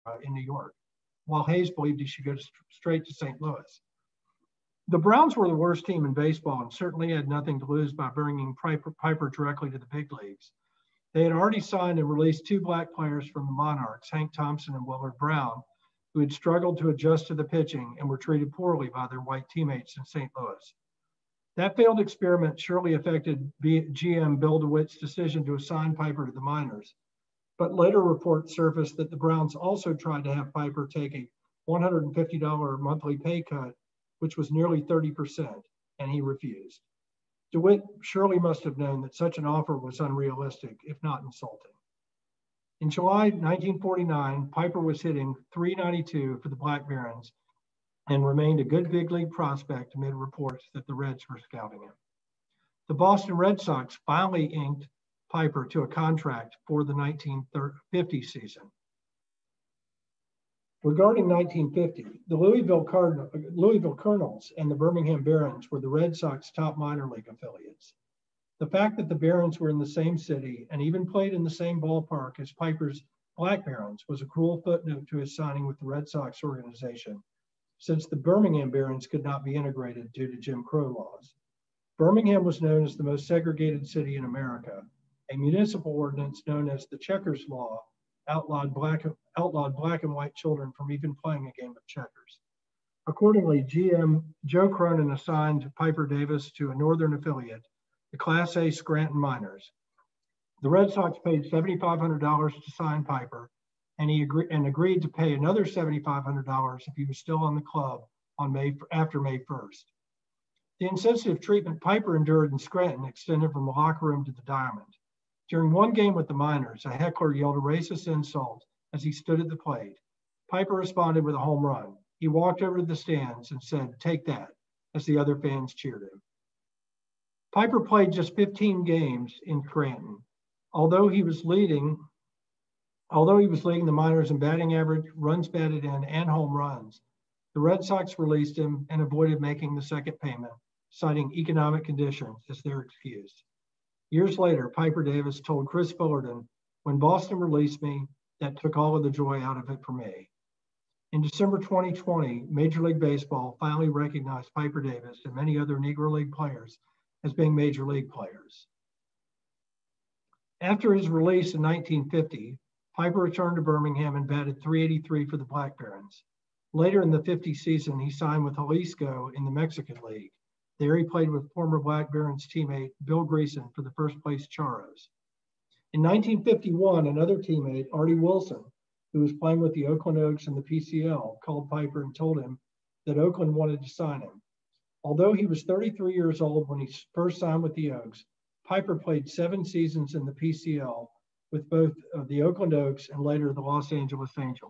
[SPEAKER 5] in New York, while Hayes believed he should go straight to Saint Louis. The Browns were the worst team in baseball and certainly had nothing to lose by bringing Piper, Piper directly to the big leagues. They had already signed and released two black players from the Monarchs, Hank Thompson and Willard Brown, who had struggled to adjust to the pitching and were treated poorly by their white teammates in Saint Louis. That failed experiment surely affected G M Bill DeWitt's decision to assign Piper to the minors, but later reports surfaced that the Browns also tried to have Piper take a one hundred fifty dollars monthly pay cut, which was nearly thirty percent, and he refused. DeWitt surely must have known that such an offer was unrealistic, if not insulting. In July nineteen forty-nine, Piper was hitting three ninety-two for the Black Barons and remained a good big league prospect amid reports that the Reds were scouting him. The Boston Red Sox finally inked Piper to a contract for the nineteen fifty season. Regarding nineteen fifty, the Louisville, Cardinal, Louisville Colonels and the Birmingham Barons were the Red Sox top minor league affiliates. The fact that the Barons were in the same city and even played in the same ballpark as Piper's Black Barons was a cruel footnote to his signing with the Red Sox organization, since the Birmingham Barons could not be integrated due to Jim Crow laws. Birmingham was known as the most segregated city in America. A municipal ordinance known as the Checkers Law outlawed black, outlawed black and white children from even playing a game of checkers. Accordingly, G M Joe Cronin assigned Piper Davis to a northern affiliate, the Class A Scranton Miners. The Red Sox paid seven thousand five hundred dollars to sign Piper, and he agreed and agreed to pay another seven thousand five hundred dollars if he was still on the club on May after May first. The insensitive treatment Piper endured in Scranton extended from the locker room to the diamond. During one game with the Miners, a heckler yelled a racist insult as he stood at the plate. Piper responded with a home run. He walked over to the stands and said, "Take that," as the other fans cheered him. Piper played just fifteen games in Scranton. Although he was leading, although he was leading the Miners in batting average, runs batted in, and home runs, the Red Sox released him and avoided making the second payment, citing economic conditions as their excuse. Years later, Piper Davis told Chris Fullerton, "When Boston released me, that took all of the joy out of it for me." In December twenty twenty, Major League Baseball finally recognized Piper Davis and many other Negro League players as being Major League players. After his release in nineteen fifty, Piper returned to Birmingham and batted three eighty-three for the Black Barons. Later in the fifty season, he signed with Jalisco in the Mexican League. There he played with former Black Barons teammate Bill Greason for the first place Charros. In nineteen fifty-one, another teammate, Artie Wilson, who was playing with the Oakland Oaks in the P C L, called Piper and told him that Oakland wanted to sign him. Although he was thirty-three years old when he first signed with the Oaks, Piper played seven seasons in the P C L with both uh, the Oakland Oaks and later the Los Angeles Angels.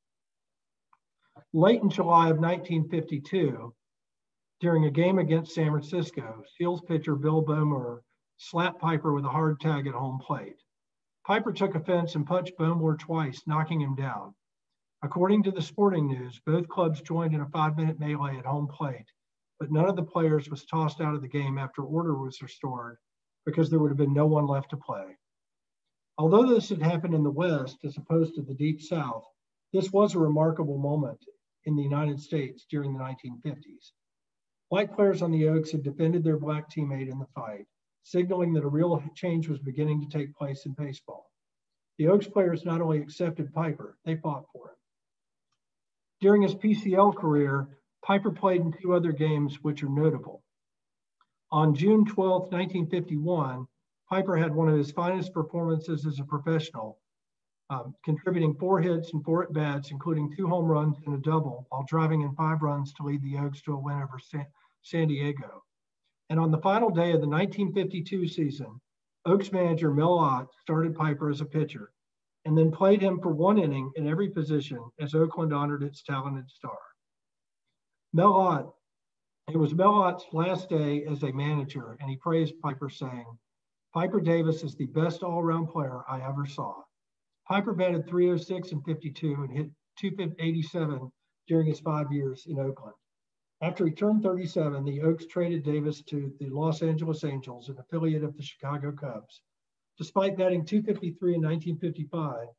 [SPEAKER 5] Late in July of nineteen fifty-two, during a game against San Francisco, Seals pitcher Bill Bowmore slapped Piper with a hard tag at home plate. Piper took offense and punched Bowmore twice, knocking him down. According to the Sporting News, both clubs joined in a five-minute melee at home plate, but none of the players was tossed out of the game after order was restored because there would have been no one left to play. Although this had happened in the West as opposed to the Deep South, this was a remarkable moment in the United States during the nineteen fifties. White players on the Oaks had defended their black teammate in the fight, signaling that a real change was beginning to take place in baseball. The Oaks players not only accepted Piper, they fought for him. During his P C L career, Piper played in two other games which are notable. On June twelfth, nineteen fifty-one, Piper had one of his finest performances as a professional, um, contributing four hits and four at-bats, including two home runs and a double, while driving in five runs to lead the Oaks to a win over San, San Diego. And on the final day of the nineteen fifty-two season, Oaks manager Mel Ott started Piper as a pitcher and then played him for one inning in every position as Oakland honored its talented star. Mel Ott, it was Mel Ott's last day as a manager, and he praised Piper, saying, "Piper Davis is the best all-around player I ever saw." Piper batted three oh six and fifty-two and hit two eighty-seven during his five years in Oakland. After he turned thirty-seven, the Oaks traded Davis to the Los Angeles Angels, an affiliate of the Chicago Cubs. Despite batting two fifty-three in nineteen fifty-five,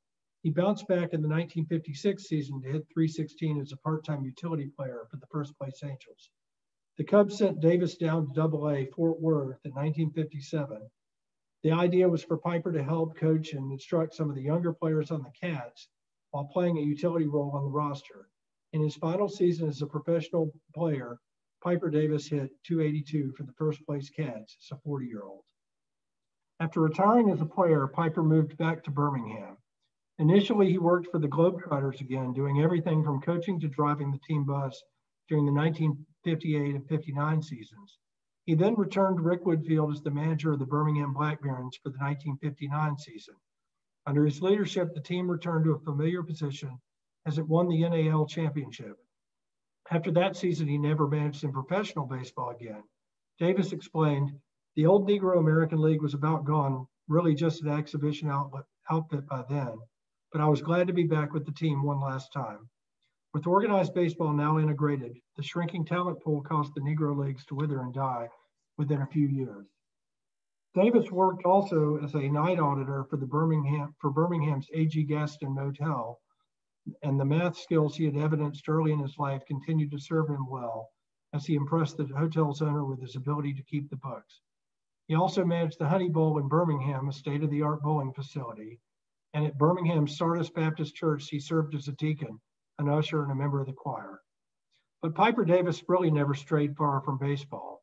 [SPEAKER 5] He bounced back in the nineteen fifty-six season to hit three sixteen as a part-time utility player for the first place Angels. The Cubs sent Davis down to Double A Fort Worth in nineteen fifty-seven. The idea was for Piper to help coach and instruct some of the younger players on the Cats while playing a utility role on the roster. In his final season as a professional player, Piper Davis hit two eighty-two for the first place Cats as a forty-year-old. After retiring as a player, Piper moved back to Birmingham. Initially, he worked for the Globetrotters again, doing everything from coaching to driving the team bus during the nineteen fifty-eight and fifty-nine seasons. He then returned to Rickwood Field as the manager of the Birmingham Black Barons for the nineteen fifty-nine season. Under his leadership, the team returned to a familiar position as it won the N A L championship. After that season, he never managed in professional baseball again. Davis explained, "The old Negro American League was about gone, really just an exhibition outlet, outfit by then, but I was glad to be back with the team one last time. With organized baseball now integrated, the shrinking talent pool caused the Negro Leagues to wither and die within a few years." Davis worked also as a night auditor for the Birmingham for Birmingham's A G Gaston Motel, and the math skills he had evidenced early in his life continued to serve him well as he impressed the hotel's owner with his ability to keep the books. He also managed the Honey Bowl in Birmingham, a state-of-the-art bowling facility, and at Birmingham's Sardis Baptist Church, he served as a deacon, an usher, and a member of the choir. But Piper Davis really never strayed far from baseball.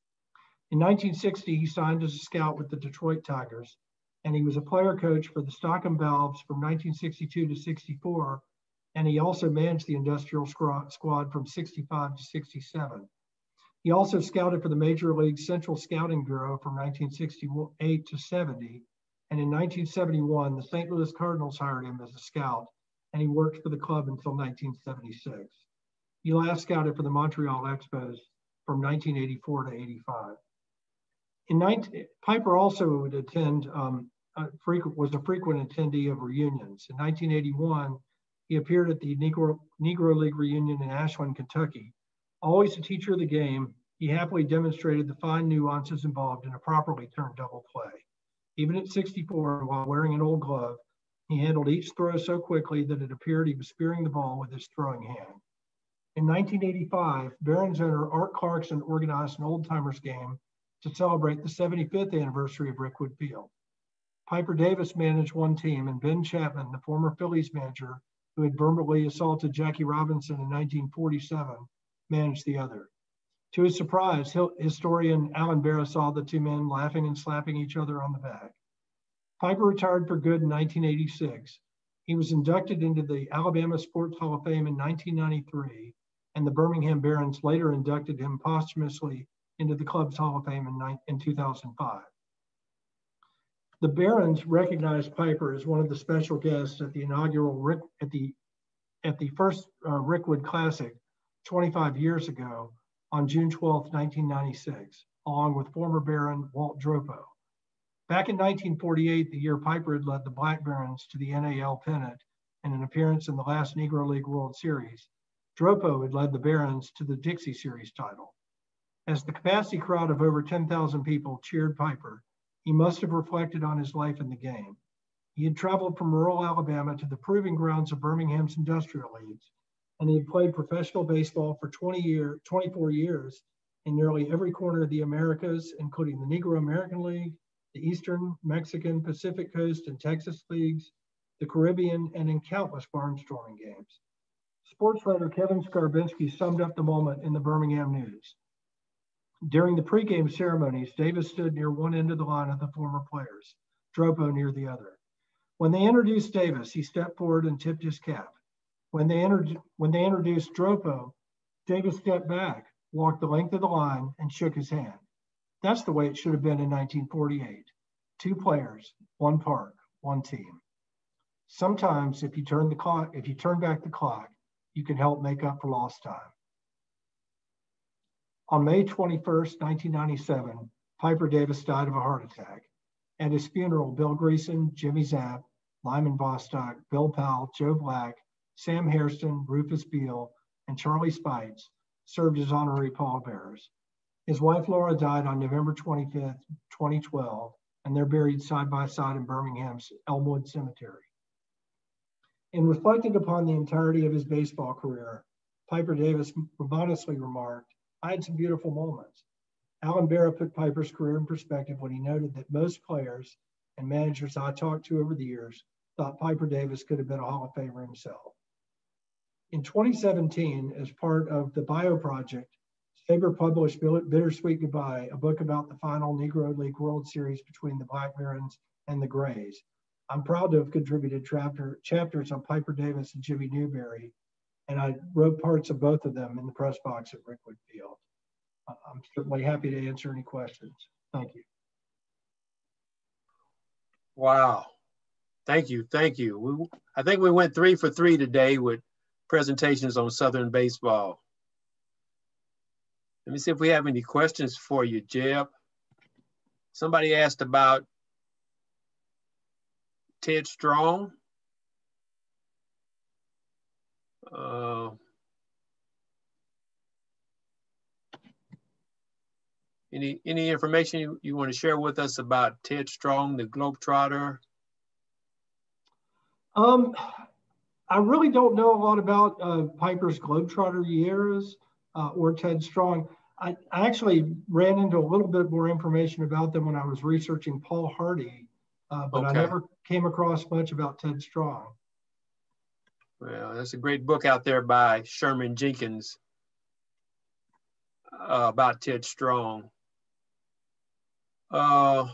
[SPEAKER 5] In nineteen sixty, he signed as a scout with the Detroit Tigers, and he was a player coach for the Stockham Valves from nineteen sixty-two to sixty-four, and he also managed the industrial squad from sixty-five to sixty-seven. He also scouted for the Major League Central Scouting Bureau from nineteen sixty-eight to seventy, and in nineteen seventy-one, the Saint Louis Cardinals hired him as a scout, and he worked for the club until nineteen seventy-six. He last scouted for the Montreal Expos from nineteen eighty-four to eighty-five. In nineteen, Piper also would attend, um, a frequent, was a frequent attendee of reunions. In nineteen eighty-one, he appeared at the Negro, Negro League reunion in Ashland, Kentucky. Always a teacher of the game, he happily demonstrated the fine nuances involved in a properly turned double play. Even at sixty-four, while wearing an old glove, he handled each throw so quickly that it appeared he was spearing the ball with his throwing hand. In nineteen eighty-five, Barons owner Art Clarkson organized an old-timers game to celebrate the seventy-fifth anniversary of Rickwood Field. Piper Davis managed one team, and Ben Chapman, the former Phillies manager who had verbally assaulted Jackie Robinson in nineteen forty-seven, managed the other. To his surprise, historian Alan Barra saw the two men laughing and slapping each other on the back. Piper retired for good in nineteen eighty-six. He was inducted into the Alabama Sports Hall of Fame in nineteen ninety-three, and the Birmingham Barons later inducted him posthumously into the club's Hall of Fame in, in two thousand five. The Barons recognized Piper as one of the special guests at the inaugural Rick, at the at the first uh, Rickwood Classic twenty-five years ago on June twelfth, nineteen ninety-six, along with former Baron Walt Dropo. Back in nineteen forty-eight, the year Piper had led the Black Barons to the N A L pennant and an appearance in the last Negro League World Series, Dropo had led the Barons to the Dixie Series title. As the capacity crowd of over ten thousand people cheered Piper, he must have reflected on his life in the game. He had traveled from rural Alabama to the proving grounds of Birmingham's industrial leagues, and he had played professional baseball for twenty year, twenty-four years in nearly every corner of the Americas, including the Negro American League, the Eastern, Mexican, Pacific Coast, and Texas leagues, the Caribbean, and in countless barnstorming games. Sports writer Kevin Skarbinski summed up the moment in the Birmingham News. During the pregame ceremonies, Davis stood near one end of the line of the former players, Dropo near the other. When they introduced Davis, he stepped forward and tipped his cap. When they, entered, when they introduced Dropo, Davis stepped back, walked the length of the line, and shook his hand. That's the way it should have been in nineteen forty-eight. Two players, one park, one team. Sometimes if you turn the clock, if you turn back the clock, you can help make up for lost time. On May twenty-first, nineteen ninety-seven, Piper Davis died of a heart attack. At his funeral, Bill Greason, Jimmy Zapp, Lyman Bostock, Bill Powell, Joe Black, Sam Hairston, Rufus Beal, and Charlie Spites served as honorary pallbearers. His wife Laura died on November twenty-fifth, twenty twelve, and they're buried side by side in Birmingham's Elmwood Cemetery. In reflecting upon the entirety of his baseball career, Piper Davis modestly remarked, "I had some beautiful moments." Alan Barra put Piper's career in perspective when he noted that most players and managers I talked to over the years thought Piper Davis could have been a Hall of Famer himself. In twenty seventeen, as part of the Bio Project, S A B R published Bittersweet Goodbye, a book about the final Negro League World Series between the Black Barons and the Grays. I'm proud to have contributed chapter, chapters on Piper Davis and Jimmy Newberry, and I wrote parts of both of them in the press box at Rickwood Field. I'm certainly happy to answer any questions. Thank you.
[SPEAKER 2] Wow. Thank you. Thank you. We, I think we went three for three today with presentations on Southern baseball. Let me see if we have any questions for you, Jeb. Somebody asked about Ted Strong. Uh, any any information you, you want to share with us about Ted Strong, the Globetrotter?
[SPEAKER 5] Um, I really don't know a lot about uh, Piper's Globetrotter years uh, or Ted Strong. I, I actually ran into a little bit more information about them when I was researching Paul Hardy, uh, but okay. I never came across much about Ted Strong.
[SPEAKER 2] Well, that's a great book out there by Sherman Jenkins uh, about Ted Strong. Uh,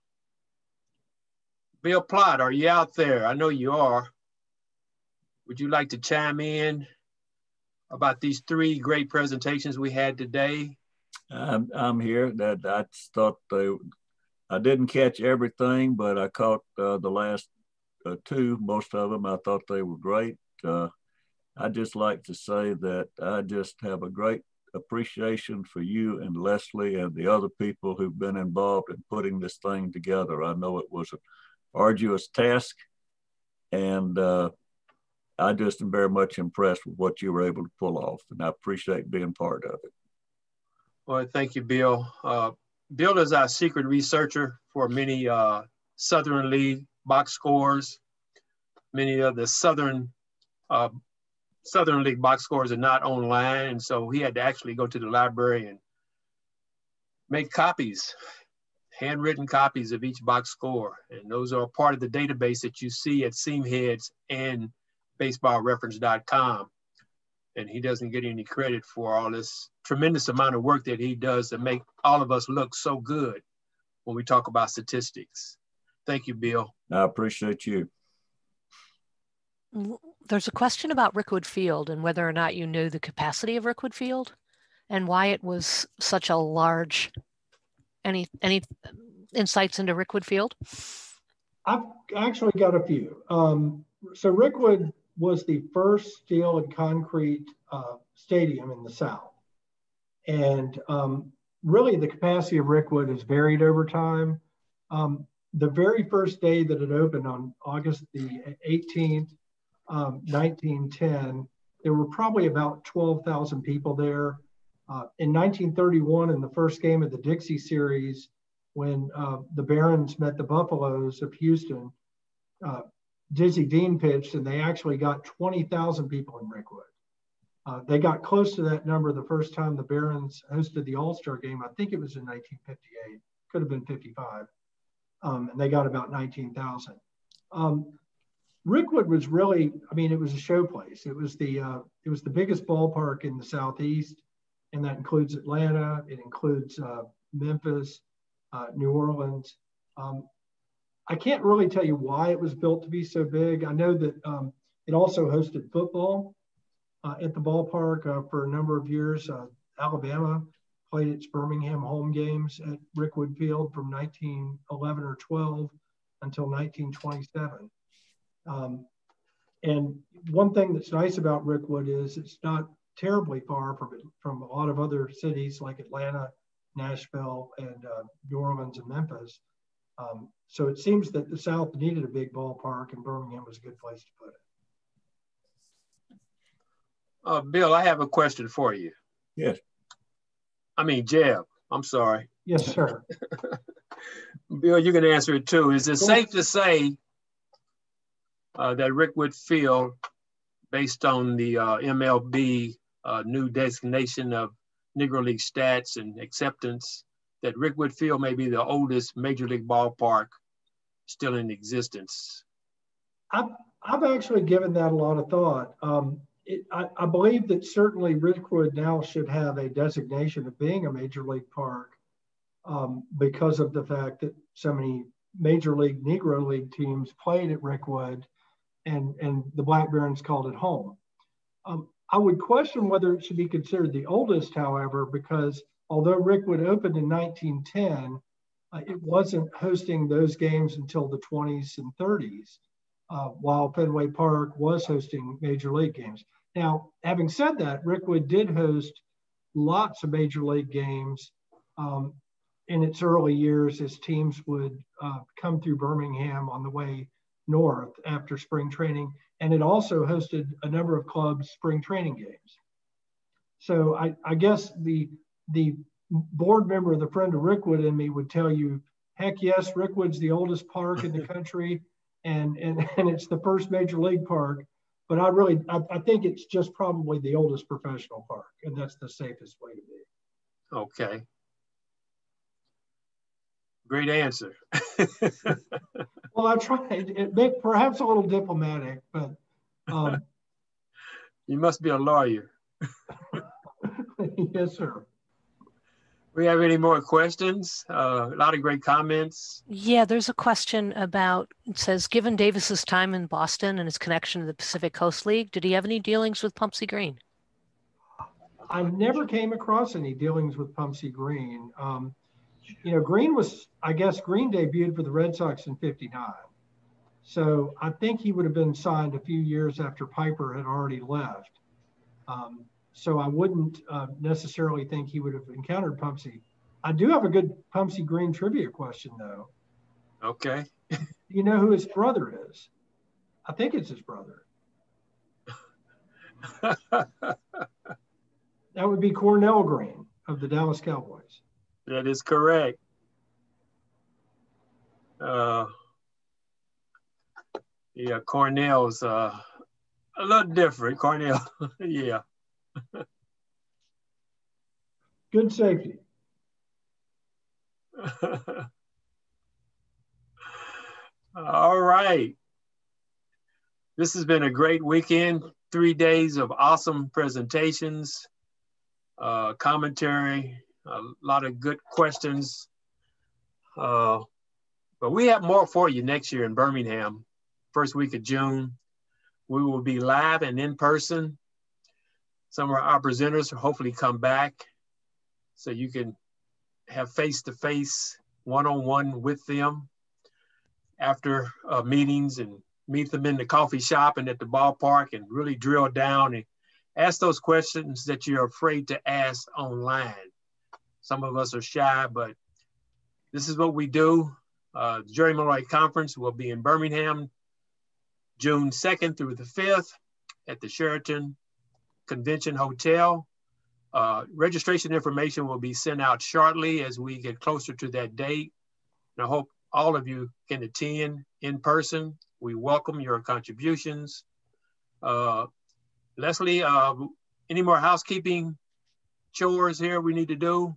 [SPEAKER 2] Bill Plott, are you out there? I know you are. Would you like to chime in about these three great presentations we had today?
[SPEAKER 6] I'm, I'm here. That I thought they, I didn't catch everything, but I caught uh, the last uh, two, most of them. I thought they were great. Uh, I just like to say that I just have a great appreciation for you and Leslie and the other people who've been involved in putting this thing together. I know it was an arduous task, and uh, I just am very much impressed with what you were able to pull off, and I appreciate being part of it.
[SPEAKER 2] Well, thank you, Bill. Uh, Bill is our secret researcher for many uh, Southern League box scores. Many of the Southern uh, Southern League box scores are not online, and so he had to actually go to the library and make copies, handwritten copies of each box score. And those are part of the database that you see at Seamheads and baseball reference dot com. And he doesn't get any credit for all this tremendous amount of work that he does to make all of us look so good when we talk about statistics. Thank you, Bill.
[SPEAKER 6] I appreciate you.
[SPEAKER 1] There's a question about Rickwood Field and whether or not you knew the capacity of Rickwood Field and why it was such a large. Any any insights into Rickwood Field?
[SPEAKER 5] I've actually got a few. Um, so Rickwood was the first steel and concrete uh, stadium in the South. And um, really the capacity of Rickwood has varied over time. Um, the very first day that it opened on August the eighteenth, um, nineteen ten, there were probably about twelve thousand people there. Uh, in nineteen thirty-one, in the first game of the Dixie series, when uh, the Barons met the Buffaloes of Houston, uh, Dizzy Dean pitched, and they actually got twenty thousand people in Rickwood. Uh, they got close to that number the first time the Barons hosted the All-Star game. I think it was in nineteen fifty-eight, could have been fifty-five. Um, and they got about nineteen thousand. Um, Rickwood was really, I mean, it was a showplace. It was the, uh, it was the biggest ballpark in the Southeast, and that includes Atlanta. It includes uh, Memphis, uh, New Orleans. Um, I can't really tell you why it was built to be so big. I know that um, it also hosted football uh, at the ballpark uh, for a number of years. Uh, Alabama played its Birmingham home games at Rickwood Field from nineteen eleven or twelve until nineteen twenty-seven. Um, and one thing that's nice about Rickwood is it's not terribly far from, from a lot of other cities like Atlanta, Nashville, and uh, New Orleans and Memphis. Um, so it seems that the South needed a big ballpark, and Birmingham was a good place to put it.
[SPEAKER 2] Uh, Bill, I have a question for you.
[SPEAKER 6] Yes.
[SPEAKER 2] I mean, Jeb, I'm sorry.
[SPEAKER 5] Yes, sir.
[SPEAKER 2] Bill, you can answer it too. Is it safe to say uh, that Rickwood Field, based on the uh, M L B uh, new designation of Negro League stats and acceptance, that Rickwood Field may be the oldest major league ballpark still in existence?
[SPEAKER 5] I've, I've actually given that a lot of thought. Um, it, I, I believe that certainly Rickwood now should have a designation of being a major league park um, because of the fact that so many major league Negro League teams played at Rickwood, and, and the Black Barons called it home. Um, I would question whether it should be considered the oldest, however, because although Rickwood opened in nineteen ten, uh, it wasn't hosting those games until the twenties and thirties, uh, while Fenway Park was hosting major league games. Now, having said that, Rickwood did host lots of major league games um, in its early years as teams would uh, come through Birmingham on the way north after spring training. And it also hosted a number of clubs' spring training games. So I, I guess the, the board member, the friend of Rickwood in me would tell you, heck yes, Rickwood's the oldest park in the country, and, and, and it's the first major league park. But I really, I, I think it's just probably the oldest professional park, and that's the safest way to be.
[SPEAKER 2] Okay. Great answer.
[SPEAKER 5] Well, I tried. It may perhaps a little diplomatic, but um,
[SPEAKER 2] you must be a lawyer.
[SPEAKER 5] Yes, sir.
[SPEAKER 2] We have any more questions? Uh, a lot of great comments.
[SPEAKER 1] Yeah, there's a question about, it says, given Davis's time in Boston and his connection to the Pacific Coast League, did he have any dealings with Pumpsie Green?
[SPEAKER 5] I never came across any dealings with Pumpsie Green. Um, you know, Green was, I guess, Green debuted for the Red Sox in fifty-nine. So I think he would have been signed a few years after Piper had already left. Um, so I wouldn't uh, necessarily think he would have encountered Pumpsie. I do have a good Pumpsie Green trivia question, though.
[SPEAKER 2] Okay.
[SPEAKER 5] Do you know who his brother is? I think it's his brother. That would be Cornell Green of the Dallas Cowboys.
[SPEAKER 2] That is correct. Uh, yeah, Cornell's uh, a little different. Cornell, yeah.
[SPEAKER 5] Good safety.
[SPEAKER 2] All right. This has been a great weekend. Three days of awesome presentations, uh, commentary, a lot of good questions. Uh, but we have more for you next year in Birmingham, first week of June. We will be live and in person. Some of our presenters will hopefully come back so you can have face-to-face, one-on-one with them after uh, meetings, and meet them in the coffee shop and at the ballpark and really drill down and ask those questions that you're afraid to ask online. Some of us are shy, but this is what we do. Uh, the Jerry Malloy Conference will be in Birmingham, June second through the fifth at the Sheraton Convention Hotel. Uh, registration information will be sent out shortly as we get closer to that date. And I hope all of you can attend in person. We welcome your contributions. Uh, Leslie, uh, any more housekeeping chores here we need to do?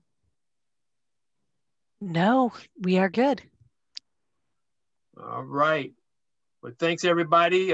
[SPEAKER 1] No, we are good.
[SPEAKER 2] All right. Well, thanks everybody.